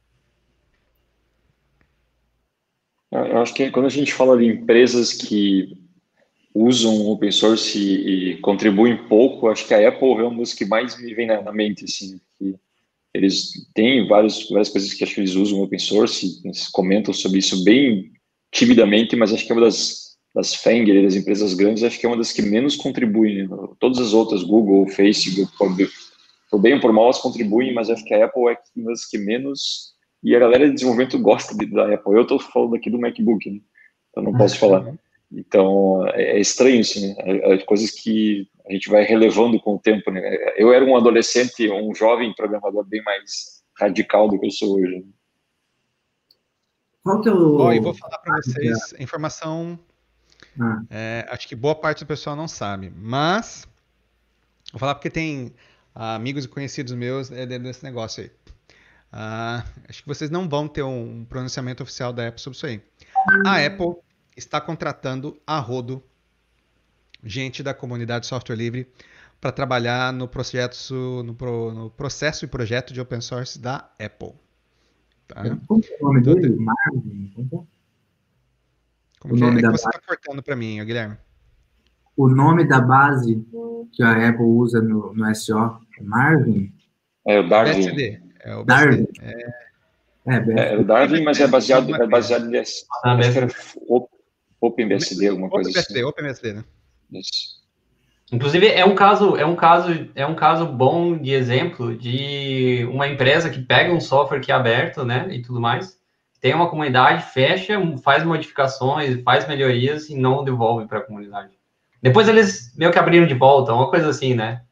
Eu acho que quando a gente fala de empresas que usam open source e, e contribuem pouco, acho que a Apple é uma das que mais me vem na, na mente, assim, que eles têm vários, várias coisas que acho que eles usam open source, eles comentam sobre isso bem timidamente, mas acho que é uma das, das Fangr, das empresas grandes, acho que é uma das que menos contribuem. Todas as outras, Google, Facebook, por bem ou por mal, elas contribuem, mas acho que a Apple é uma das que menos... E a galera de desenvolvimento gosta de, da Apple. Eu estou falando aqui do MacBook, né? Então não posso falar. Então, é, é estranho, assim, né? É, é coisas que a gente vai relevando com o tempo, né? Eu era um adolescente, um jovem programador bem mais radical do que eu sou hoje. Qual que é o... Oh, e vou falar para vocês, a informação, ah. é, acho que boa parte do pessoal não sabe, mas vou falar porque tem ah, amigos e conhecidos meus é, dentro desse negócio aí. Ah, acho que vocês não vão ter um pronunciamento oficial da Apple sobre isso aí. A Apple está contratando a rodo gente da comunidade software livre para trabalhar no processo, no, pro, no processo e projeto de open source da Apple. Tá? Como é o nome então, dele? Marvin? Como que é? É que você está cortando para mim, Guilherme. O nome da base que a Apple usa no, no S O é Marvin? É o Darwin. B S D. É o Darwin. É... É, é, o Darwin, mas é baseado, é baseado em ah, acho que era OpenBSD, alguma coisa OpenBSD, assim. OpenBSD, né? Isso. Inclusive, é um caso, é um caso, é um caso bom de exemplo de uma empresa que pega um software que é aberto, né, e tudo mais, tem uma comunidade, fecha, faz modificações, faz melhorias e não devolve para a comunidade. Depois eles meio que abriram de volta, uma coisa assim, né?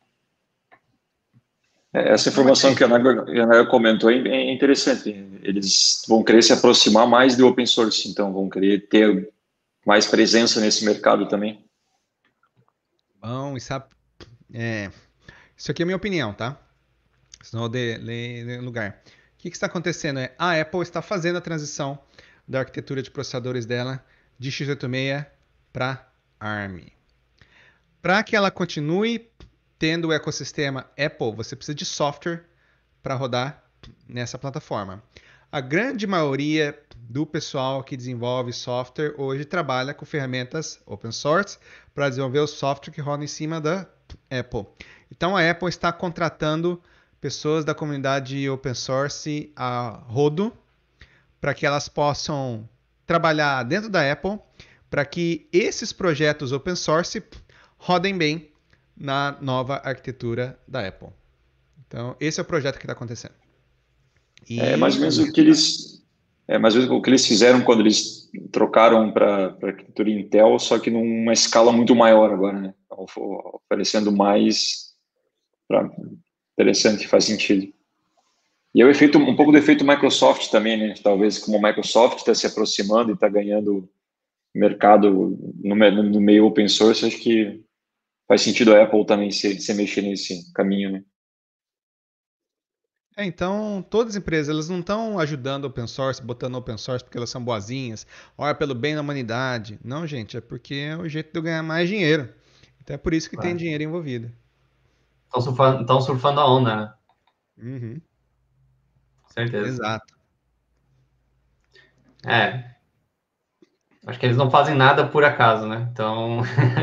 Essa informação que a Naga comentou é interessante. Eles vão querer se aproximar mais do open source, então vão querer ter mais presença nesse mercado também. Bom, e sabe, é, isso aqui é a minha opinião, tá? Senão eu dei, dei, dei lugar. O que, que está acontecendo é a Apple está fazendo a transição da arquitetura de processadores dela de x oitenta e seis para ARM. Para que ela continue tendo o ecossistema Apple, você precisa de software para rodar nessa plataforma. A grande maioria do pessoal que desenvolve software hoje trabalha com ferramentas open source para desenvolver o software que roda em cima da Apple. Então a Apple está contratando pessoas da comunidade open source a rodo para que elas possam trabalhar dentro da Apple para que esses projetos open source rodem bem na nova arquitetura da Apple. Então, esse é o projeto que está acontecendo. E... É mais ou menos o que eles, é mais ou menos o que eles fizeram quando eles trocaram para a arquitetura Intel, só que numa escala muito maior agora, né? Oferecendo mais. Pra... Interessante, faz sentido. E é o efeito, um pouco do efeito Microsoft também, né? Talvez como a Microsoft está se aproximando e está ganhando mercado no, no meio open source, acho que faz sentido a Apple também se, se mexer nesse caminho, né? É, então, todas as empresas, elas não estão ajudando o open source, botando open source porque elas são boazinhas, olha pelo bem da humanidade. Não, gente, é porque é o jeito de eu ganhar mais dinheiro. Então é por isso que é. Tem dinheiro envolvido. Estão surfando, estão surfando a onda, né? Uhum. Certeza. Exato. É. Acho que eles não fazem nada por acaso, né? Então,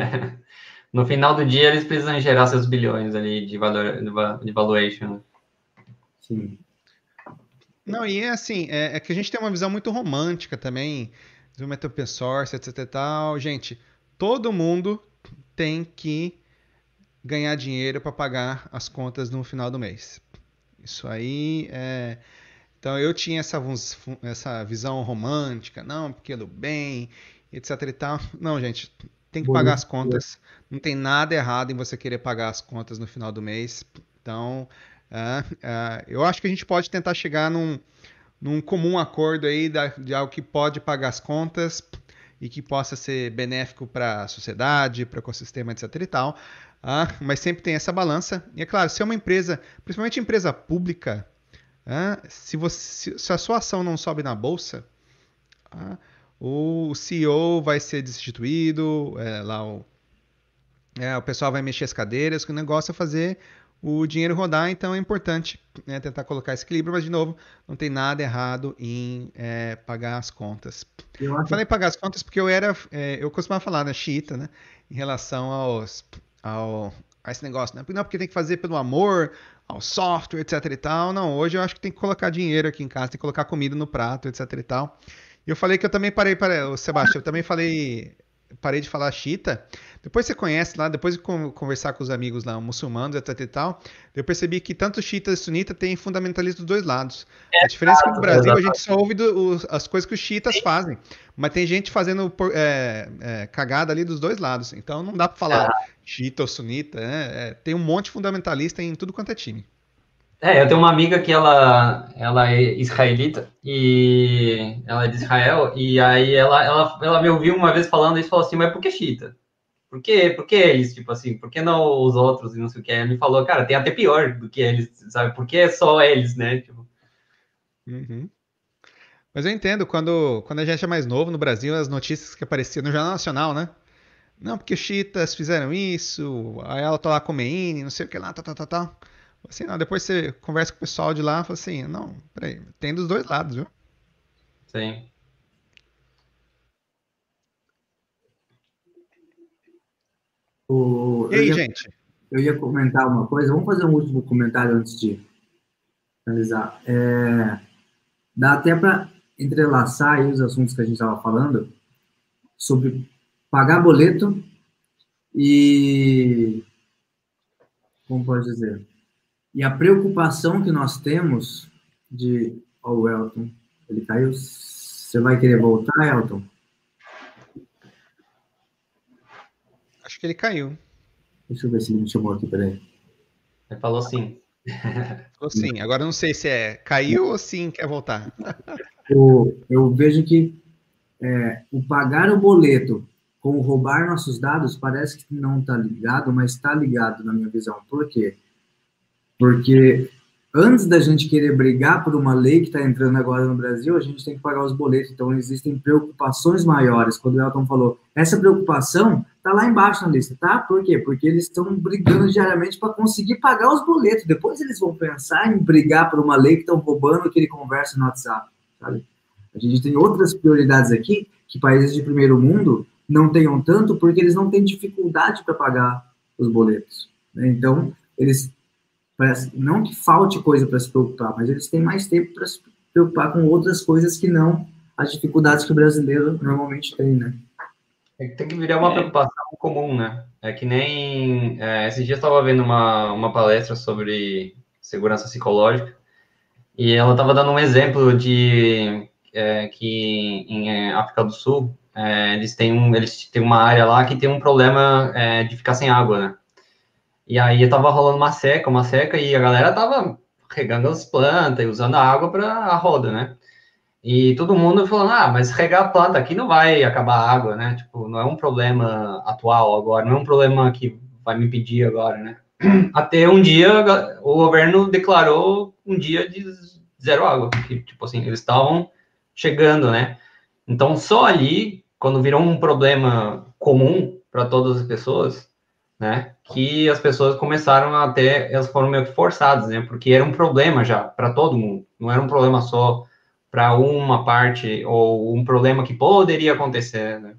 no final do dia, eles precisam gerar seus bilhões ali de, valor, de valuation. Sim. Não, e é assim, é, é que a gente tem uma visão muito romântica também, desenvolvimento open source, etc e tal. Gente, todo mundo tem que ganhar dinheiro para pagar as contas no final do mês. Isso aí é... Então eu tinha essa, essa visão romântica, não, porque é do bem, etc e tal. Não, gente, tem que pagar as contas. Não tem nada errado em você querer pagar as contas no final do mês. Então, uh, uh, eu acho que a gente pode tentar chegar num, num comum acordo aí da, de algo que pode pagar as contas e que possa ser benéfico para a sociedade, para o ecossistema, etc e tal. Uh, mas sempre tem essa balança. E é claro, se é uma empresa, principalmente empresa pública, Ah, se, você, se a sua ação não sobe na bolsa, ah, o C E O vai ser destituído, é, lá o, é, o pessoal vai mexer as cadeiras, que o negócio é fazer o dinheiro rodar, então é importante, né, tentar colocar esse equilíbrio, mas de novo, não tem nada errado em é, pagar as contas. Eu acho... falei pagar as contas porque eu era, é, eu costumava falar, né, xiita, né, em relação aos, ao, a esse negócio, né, não, porque tem que fazer pelo amor ao software, etc e tal. Não, hoje eu acho que tem que colocar dinheiro aqui em casa, tem que colocar comida no prato, etc e tal. E eu falei que eu também parei, para o Sebastião, eu também falei, parei de falar xiita. Depois você conhece lá, depois de conversar com os amigos lá, muçulmanos, etc e tal, eu percebi que tanto xiita e sunita tem fundamentalistas dos dois lados. É, a diferença é que no Brasil a gente só ouve do, o, as coisas que os xiitas fazem, mas tem gente fazendo é, é, cagada ali dos dois lados. Então não dá para falar xiita ou sunita, né? É, tem um monte de fundamentalista em tudo quanto é time. É, eu tenho uma amiga que ela, ela é israelita e ela é de Israel, e aí ela, ela, ela me ouviu uma vez falando isso e falou assim, mas por que xiita? Por que, por que eles, tipo assim, por que não os outros e não sei o que? Ele me falou, cara, tem até pior do que eles, sabe? Por que só eles, né? Tipo... Uhum. Mas eu entendo, quando, quando a gente é mais novo no Brasil, as notícias que apareciam no Jornal Nacional, né? Não, porque os chiitas fizeram isso, aí ela tá lá com Meine, não sei o que lá, tá, tá, tá, tá. Assim, não, depois você conversa com o pessoal de lá, fala assim, não, peraí, tem dos dois lados, viu? Sim. O, e aí, eu ia, gente? Eu ia comentar uma coisa, vamos fazer um último comentário antes de finalizar. É, dá até para entrelaçar aí os assuntos que a gente estava falando sobre pagar boleto e, como pode dizer, e a preocupação que nós temos de, ó, oh, o Elton, ele caiu, você vai querer voltar, Elton? Acho que ele caiu. Deixa eu ver se ele me chamou aqui, peraí. Ele falou sim. Falou sim. Agora eu não sei se é caiu ou sim quer voltar. Eu, eu vejo que é, o pagar o boleto com o roubar nossos dados parece que não está ligado, mas está ligado na minha visão. Por quê? Porque antes da gente querer brigar por uma lei que está entrando agora no Brasil, a gente tem que pagar os boletos. Então, existem preocupações maiores. Quando o Elton falou, essa preocupação está lá embaixo na lista, tá? Por quê? Porque eles estão brigando diariamente para conseguir pagar os boletos. Depois eles vão pensar em brigar por uma lei que estão roubando aquele conversa no WhatsApp, sabe? A gente tem outras prioridades aqui que países de primeiro mundo não tenham tanto porque eles não têm dificuldade para pagar os boletos, né? Então, eles parece, não que falte coisa para se preocupar, mas eles têm mais tempo para se preocupar com outras coisas que não as dificuldades que o brasileiro normalmente tem, né? Tem que virar uma preocupação comum, né? É que nem... É, esses dias eu estava vendo uma, uma palestra sobre segurança psicológica e ela estava dando um exemplo de é, que em África do Sul é, eles, têm um, eles têm uma área lá que tem um problema é, de ficar sem água, né? E aí tava rolando uma seca, uma seca, e a galera tava regando as plantas e usando a água para a roda, né? E todo mundo falando, ah, mas regar a planta aqui não vai acabar a água, né? Tipo, não é um problema atual agora, não é um problema que vai me impedir agora, né? Até um dia o governo declarou um dia de zero água, que, tipo assim, eles estavam chegando, né? Então, só ali, quando virou um problema comum para todas as pessoas, né, que as pessoas começaram a ter, elas foram meio que forçadas, né, porque era um problema já para todo mundo, não era um problema só para uma parte, ou um problema que poderia acontecer, né.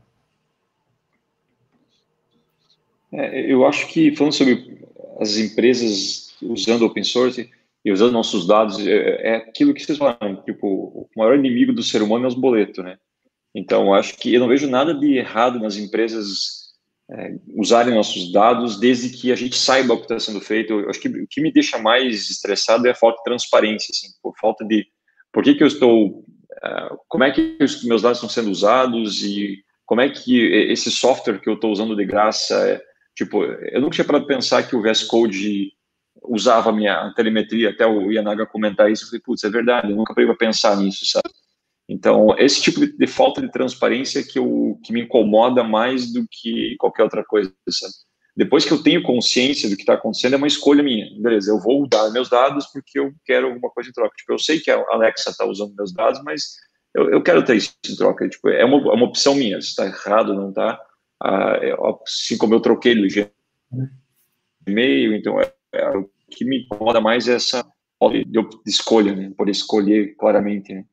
É, eu acho que, falando sobre as empresas usando open source e usando nossos dados, é, é aquilo que vocês falaram, tipo, o maior inimigo do ser humano é os boletos, né? Então, acho que eu não vejo nada de errado nas empresas é, usarem nossos dados, desde que a gente saiba o que está sendo feito. Eu acho que o que me deixa mais estressado é a falta de transparência, assim, por falta de por que que eu estou, uh, como é que os meus dados estão sendo usados e como é que esse software que eu estou usando de graça, é, tipo, eu nunca tinha parado de pensar que o V S Code usava a minha telemetria, até o Yanaga comentar isso, eu falei, putz, é verdade, eu nunca parei para pensar nisso, sabe? Então, esse tipo de, de falta de transparência que, eu, que me incomoda mais do que qualquer outra coisa, sabe? Depois que eu tenho consciência do que está acontecendo, é uma escolha minha. Beleza, eu vou dar meus dados porque eu quero alguma coisa em troca. Tipo, eu sei que a Alexa está usando meus dados, mas eu, eu quero ter isso em troca. Tipo, é uma, é uma opção minha. Se está errado ou não está. Ah, é, assim como eu troquei do Gmail, então é, é, o que me incomoda mais é essa de, de escolha, né? Poder escolher claramente, né?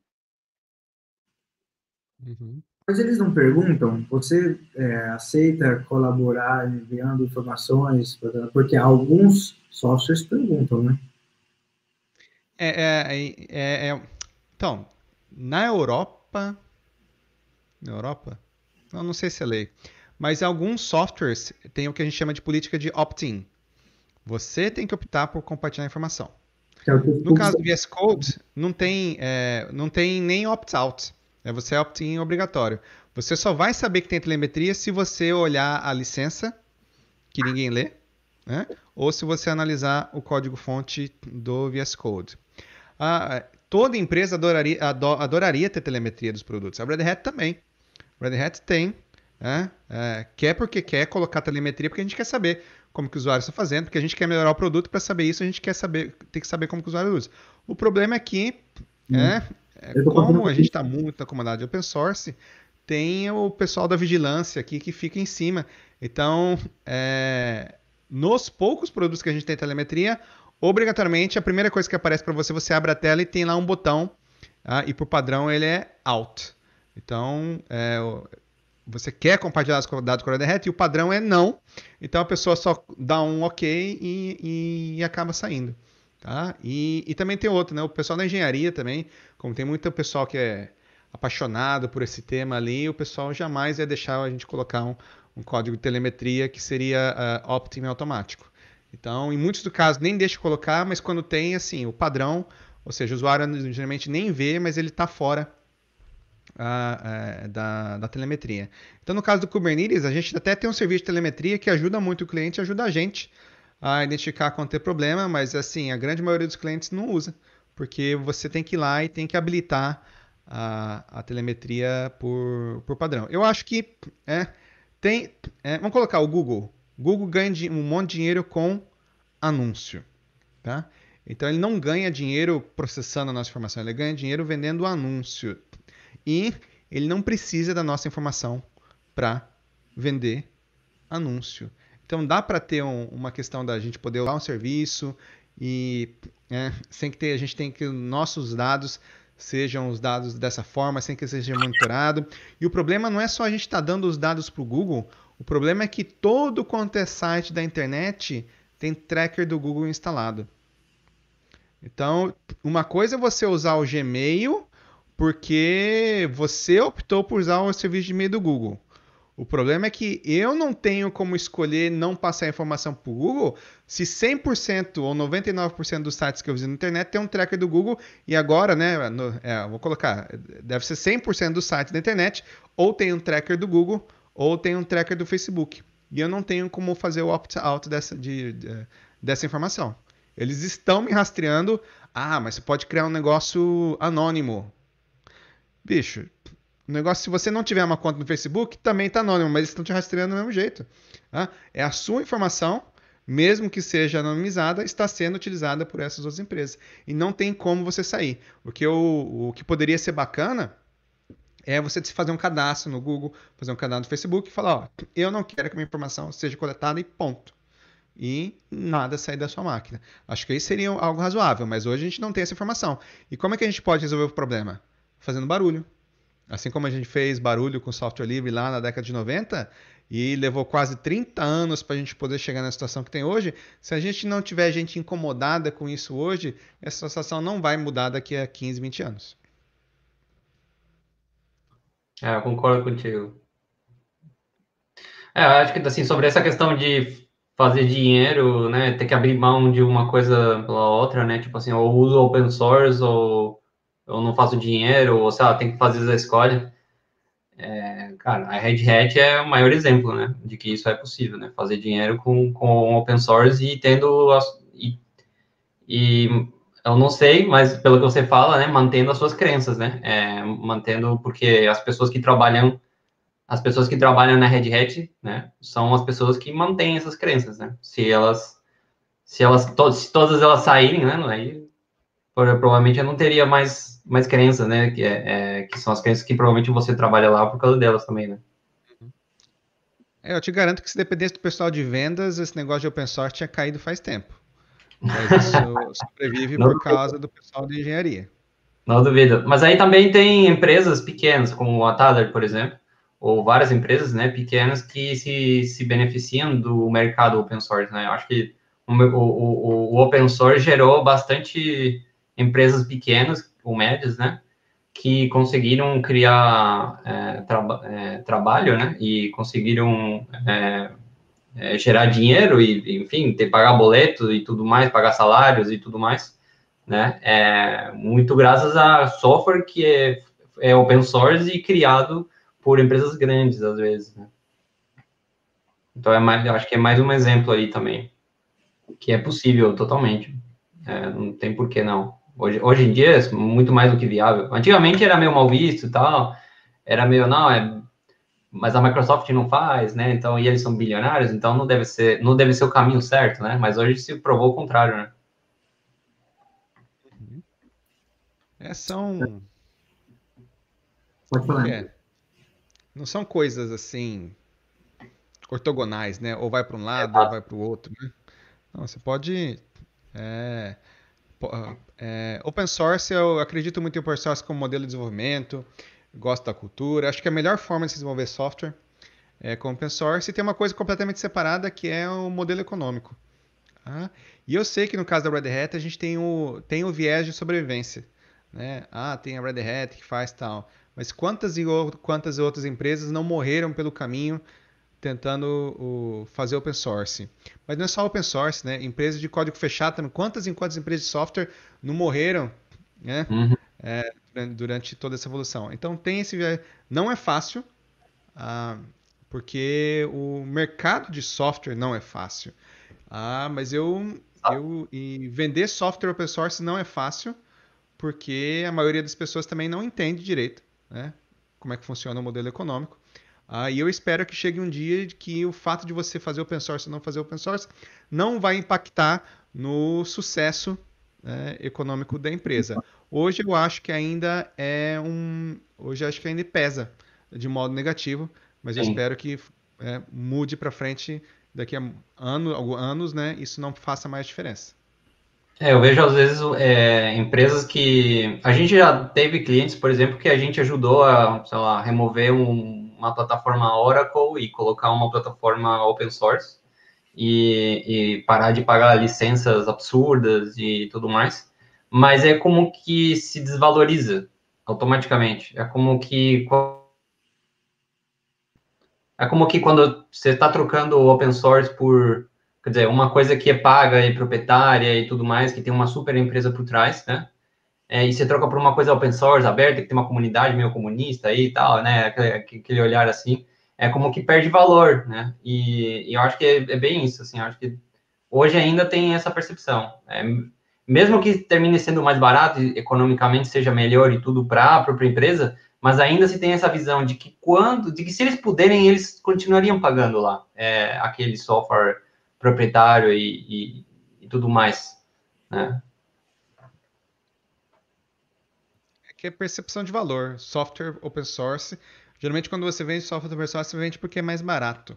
Uhum. Mas eles não perguntam, você é, aceita colaborar enviando informações? Porque alguns softwares perguntam, né? É, é, é, é, então, na Europa, na Europa, eu não sei se é lei, mas alguns softwares têm o que a gente chama de política de opt-in. Você tem que optar por compartilhar informação. No caso do V S Code, não tem, é, não tem nem opt-out. É você opt-in obrigatório. Você só vai saber que tem telemetria se você olhar a licença, que ninguém lê, né? Ou se você analisar o código-fonte do V S Code. Ah, toda empresa adoraria, ador, adoraria ter telemetria dos produtos. A Red Hat também. A Red Hat tem. Né? É, quer porque quer colocar telemetria, porque a gente quer saber como que o usuário está fazendo, porque a gente quer melhorar o produto. Para saber isso, a gente quer saber, tem que saber como que o usuário usa. O problema é que, hum. é, é, como a gente está muito na comunidade open source, tem o pessoal da vigilância aqui que fica em cima. Então, é, nos poucos produtos que a gente tem telemetria, obrigatoriamente, a primeira coisa que aparece para você, você abre a tela e tem lá um botão, ah, e por padrão ele é Out. Então, é, você quer compartilhar os dados com a Red Hat e o padrão é não. Então, a pessoa só dá um ok e, e acaba saindo. Tá? E, e também tem outro, né? O pessoal da engenharia também, como tem muito pessoal que é apaixonado por esse tema ali, o pessoal jamais ia deixar a gente colocar um, um código de telemetria que seria uh, opt-in automático. Então, em muitos dos casos, nem deixa colocar, mas quando tem, assim, o padrão, ou seja, o usuário geralmente nem vê, mas ele está fora a, a, da, da telemetria. Então, no caso do Kubernetes, a gente até tem um serviço de telemetria que ajuda muito o cliente, ajuda a gente a identificar quando tem problema, mas assim, a grande maioria dos clientes não usa, porque você tem que ir lá e tem que habilitar a, a telemetria por, por padrão. Eu acho que é, tem. É, vamos colocar o Google. Google ganha um monte de dinheiro com anúncio. Tá? Então ele não ganha dinheiro processando a nossa informação, ele ganha dinheiro vendendo anúncio. E ele não precisa da nossa informação para vender anúncio. Então dá para ter um, uma questão da gente poder usar um serviço e é, sem que ter, a gente tem que nossos dados sejam os dados dessa forma, sem que seja monitorado. E o problema não é só a gente estar tá dando os dados para o Google, o problema é que todo quanto é site da internet tem tracker do Google instalado. Então, uma coisa é você usar o Gmail porque você optou por usar o serviço de e-mail do Google. O problema é que eu não tenho como escolher não passar a informação para o Google se cem por cento ou noventa e nove por cento dos sites que eu visito na internet tem um tracker do Google e agora, né, no, é, vou colocar, deve ser cem por cento dos sites da internet ou tem um tracker do Google ou tem um tracker do Facebook. E eu não tenho como fazer o opt-out dessa, de, de, dessa informação. Eles estão me rastreando. Ah, mas você pode criar um negócio anônimo. Bicho, o negócio, se você não tiver uma conta no Facebook, também está anônimo, mas eles estão te rastreando do mesmo jeito. Tá? É a sua informação, mesmo que seja anonimizada, está sendo utilizada por essas outras empresas. E não tem como você sair. Porque o, o que poderia ser bacana é você fazer um cadastro no Google, fazer um cadastro no Facebook e falar, ó, eu não quero que minha informação seja coletada e ponto. E nada sair da sua máquina. Acho que aí seria algo razoável, mas hoje a gente não tem essa informação. E como é que a gente pode resolver o problema? Fazendo barulho. Assim como a gente fez barulho com software livre lá na década de noventa e levou quase trinta anos para a gente poder chegar na situação que tem hoje, se a gente não tiver gente incomodada com isso hoje, essa situação não vai mudar daqui a quinze, vinte anos. É, eu concordo contigo. É, eu acho que assim, sobre essa questão de fazer dinheiro, né, ter que abrir mão de uma coisa pela outra, né, tipo assim, ou uso open source, ou eu não faço dinheiro, ou sei lá, tem que fazer essa escolha. É, cara, a Red Hat é o maior exemplo, né, de que isso é possível, né, fazer dinheiro com, com open source e tendo, as, e, e eu não sei, mas pelo que você fala, né, mantendo as suas crenças, né, é, mantendo, porque as pessoas que trabalham as pessoas que trabalham na Red Hat, né, são as pessoas que mantêm essas crenças, né? Se elas, se elas, to se todas elas saírem, né, aí provavelmente eu não teria mais, mais crenças, né? Que, é, é, que são as crenças que provavelmente você trabalha lá por causa delas também, né? É, eu te garanto que se dependesse do pessoal de vendas, esse negócio de open source tinha caído faz tempo. Mas isso sobrevive por causa do pessoal de engenharia. Não duvido. Mas aí também tem empresas pequenas, como a Thaler, por exemplo, ou várias empresas, né, pequenas que se, se beneficiam do mercado open source, né? Eu acho que o, o, o open source gerou bastante empresas pequenas ou médias, né, que conseguiram criar é, traba, é, trabalho, né, e conseguiram é, é, gerar dinheiro e, enfim, ter pagar boletos e tudo mais, pagar salários e tudo mais, né, é, muito graças a software que é, é open source e criado por empresas grandes, às vezes, né? Então, é mais, eu acho que é mais um exemplo aí também, que é possível totalmente. É, não tem por que não. Hoje, hoje em dia é muito mais do que viável. Antigamente era meio mal visto e tal, era meio, não, é, mas a Microsoft não faz, né? Então, e eles são bilionários, então não deve ser, não deve ser o caminho certo, né? Mas hoje se provou o contrário, né? É, são... Pode falar. É. Não são coisas assim ortogonais, né? Ou vai para um lado, ou vai para o outro, né? Não, você pode... É, é, open source, eu acredito muito em open source como modelo de desenvolvimento, gosto da cultura. Acho que a melhor forma de se desenvolver software é com open source. E tem uma coisa completamente separada que é o modelo econômico. Tá? E eu sei que no caso da Red Hat a gente tem o, tem o viés de sobrevivência. Né? Ah, tem a Red Hat que faz tal... Mas quantas e quantas outras empresas não morreram pelo caminho tentando o, fazer open source? Mas não é só open source, né? Empresas de código fechado também. Quantas e quantas empresas de software não morreram, né? Uhum. É, durante, durante toda essa evolução. Então tem esse, não é fácil, ah, porque o mercado de software não é fácil. Ah, mas eu, eu e vender software open source não é fácil, porque a maioria das pessoas também não entende direito, né, como é que funciona o modelo econômico. Ah, e eu espero que chegue um dia que o fato de você fazer open source ou não fazer open source não vai impactar no sucesso, né, econômico da empresa. Hoje eu acho que ainda é um, hoje eu acho que ainda pesa de modo negativo, mas eu Sim. espero que é, mude para frente daqui a ano, anos, né, isso não faça mais diferença. É, eu vejo às vezes é, empresas que a gente já teve clientes, por exemplo, que a gente ajudou a, sei lá, remover um, uma plataforma Oracle e colocar uma plataforma open source e, e parar de pagar licenças absurdas e tudo mais. Mas é como que se desvaloriza automaticamente. É como que é como que quando você está trocando o open source por, quer dizer, uma coisa que é paga e proprietária e tudo mais, que tem uma super empresa por trás, né? É, e você troca por uma coisa open source, aberta, que tem uma comunidade meio comunista aí e tal, né? Aquele, aquele olhar assim, é como que perde valor, né? E, e eu acho que é, é bem isso, assim, eu acho que hoje ainda tem essa percepção. É, mesmo que termine sendo mais barato e economicamente seja melhor e tudo para a própria empresa, mas ainda se tem essa visão de que quando, de que se eles puderem, eles continuariam pagando lá é, aquele software proprietário e, e, e tudo mais, né? É que é percepção de valor. Software open source, geralmente quando você vende software open source, você vende porque é mais barato.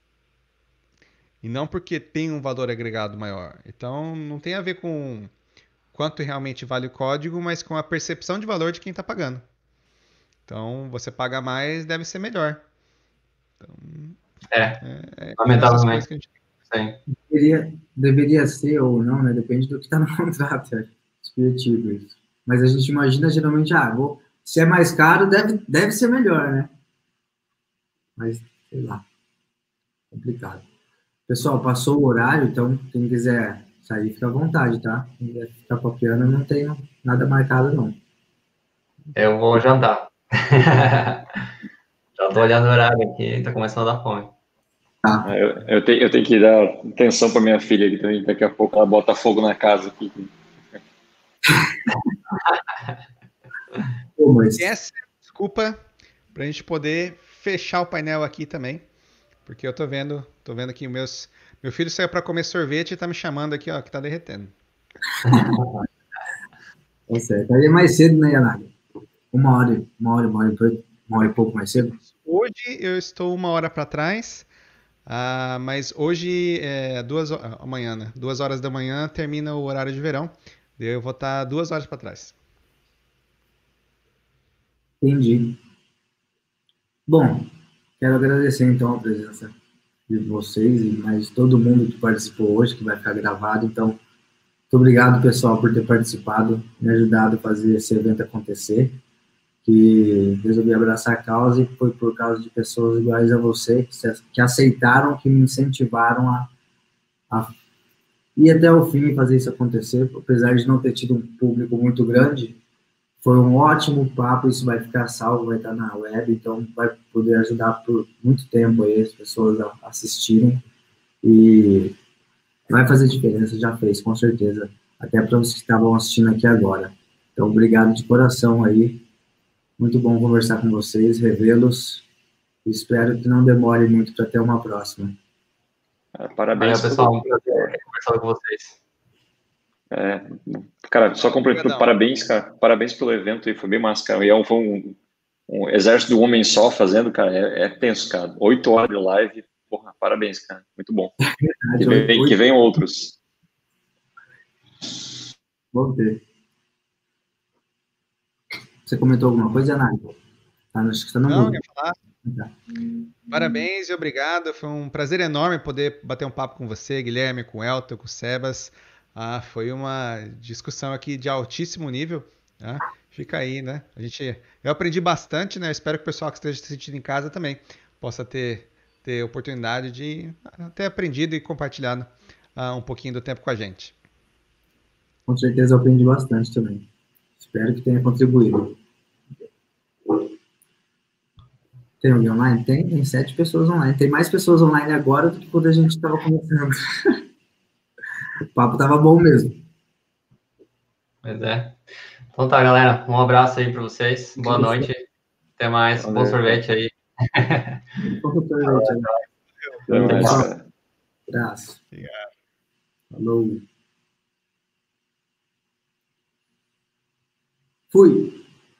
E não porque tem um valor agregado maior. Então, não tem a ver com quanto realmente vale o código, mas com a percepção de valor de quem está pagando. Então, você paga mais, deve ser melhor. Então, É, é, é essas coisas lamentavelmente. que a gente... Sim. Deveria, deveria ser ou não, né? Depende do que está no contrato, é subjetivo isso. Mas a gente imagina geralmente, ah, vou, se é mais caro, deve, deve ser melhor, né? Mas, sei lá, complicado. Pessoal, passou o horário, então quem quiser sair, fica à vontade, tá? Quem quiser ficar papiando, não tenho nada marcado, não. Eu vou jantar. Já tô olhando o horário aqui, tá começando a dar fome. Tá. Eu, eu, tenho, eu tenho que dar atenção para minha filha aqui também, daqui a pouco ela bota fogo na casa aqui. Pô, mas... Essa é a desculpa para a gente poder fechar o painel aqui também, porque eu tô vendo, tô vendo aqui meus, meu filho saiu para comer sorvete e tá me chamando aqui, ó, que tá derretendo. Tá certo. Aí é mais cedo, né, Yanaga? Uma hora, uma hora, uma hora, uma hora e pouco mais cedo? Hoje eu estou uma hora para trás, ah, mas hoje é duas amanhã, né? Duas horas da manhã termina o horário de verão. Eu vou estar duas horas para trás. Entendi. Bom, quero agradecer então a presença de vocês e mais todo mundo que participou hoje, que vai ficar gravado. Então, muito obrigado, pessoal, por ter participado, me ajudado a fazer esse evento acontecer, que resolvi abraçar a causa e foi por causa de pessoas iguais a você, que, se, que aceitaram, que me incentivaram a, a ir até o fim e fazer isso acontecer, apesar de não ter tido um público muito grande. Foi um ótimo papo, isso vai ficar salvo, vai estar na web, então vai poder ajudar por muito tempo aí as pessoas a assistirem e vai fazer diferença, já fez, com certeza, até para os que estavam assistindo aqui agora. Então, obrigado de coração aí, muito bom conversar com vocês, revê-los, espero que não demore muito para ter uma próxima. Parabéns, Valeu, pessoal, um prazer conversar com vocês. É, cara, só completando, parabéns, cara, parabéns pelo evento aí, foi bem massa, cara, e é um, foi um, um exército de um homem só fazendo, cara, é, é tenso, cara, oito horas de live, porra, parabéns, cara, muito bom, que, vem, que venham outros. Vamos ver. Você comentou alguma coisa, Anália? Ah, acho que você não Não, mudou. ia falar. Tá. Parabéns e obrigado, foi um prazer enorme poder bater um papo com você, Guilherme, com o Elton, com o Sebas. Ah, foi uma discussão aqui de altíssimo nível, né? Fica aí, né? A gente, eu aprendi bastante, né? Eu espero que o pessoal que esteja assistindo em casa também possa ter, ter oportunidade de ter aprendido e compartilhado uh, um pouquinho do tempo com a gente. Com certeza eu aprendi bastante também. Espero que tenha contribuído. Tem alguém online? Tem, tem sete pessoas online. Tem mais pessoas online agora do que quando a gente estava começando. O papo tava bom mesmo. Pois é. Então tá, galera. Um abraço aí para vocês. Boa noite. Até mais. Valeu. Bom sorvete aí. Bom sorvete. Até mais, cara. Abraço. Obrigado. Falou. Fui.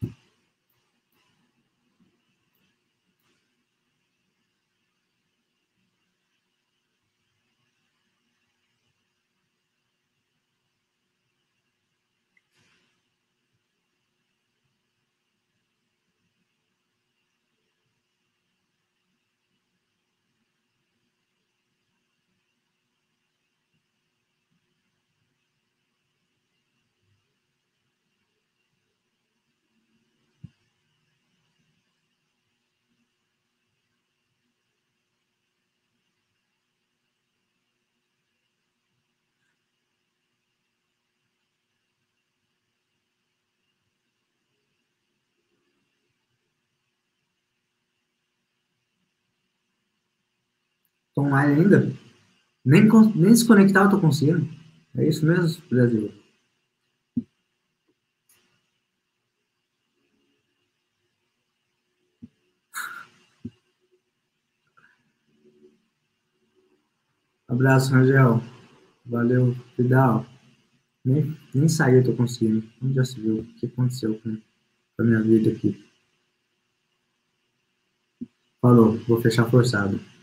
Estão online ainda? Nem, nem se conectar eu tô conseguindo. É isso mesmo, Brasil? Abraço, Rangel. Valeu, Vidal. Nem, nem sair eu tô conseguindo. Onde já se viu? O que aconteceu com, com a minha vida aqui? Falou, vou fechar forçado.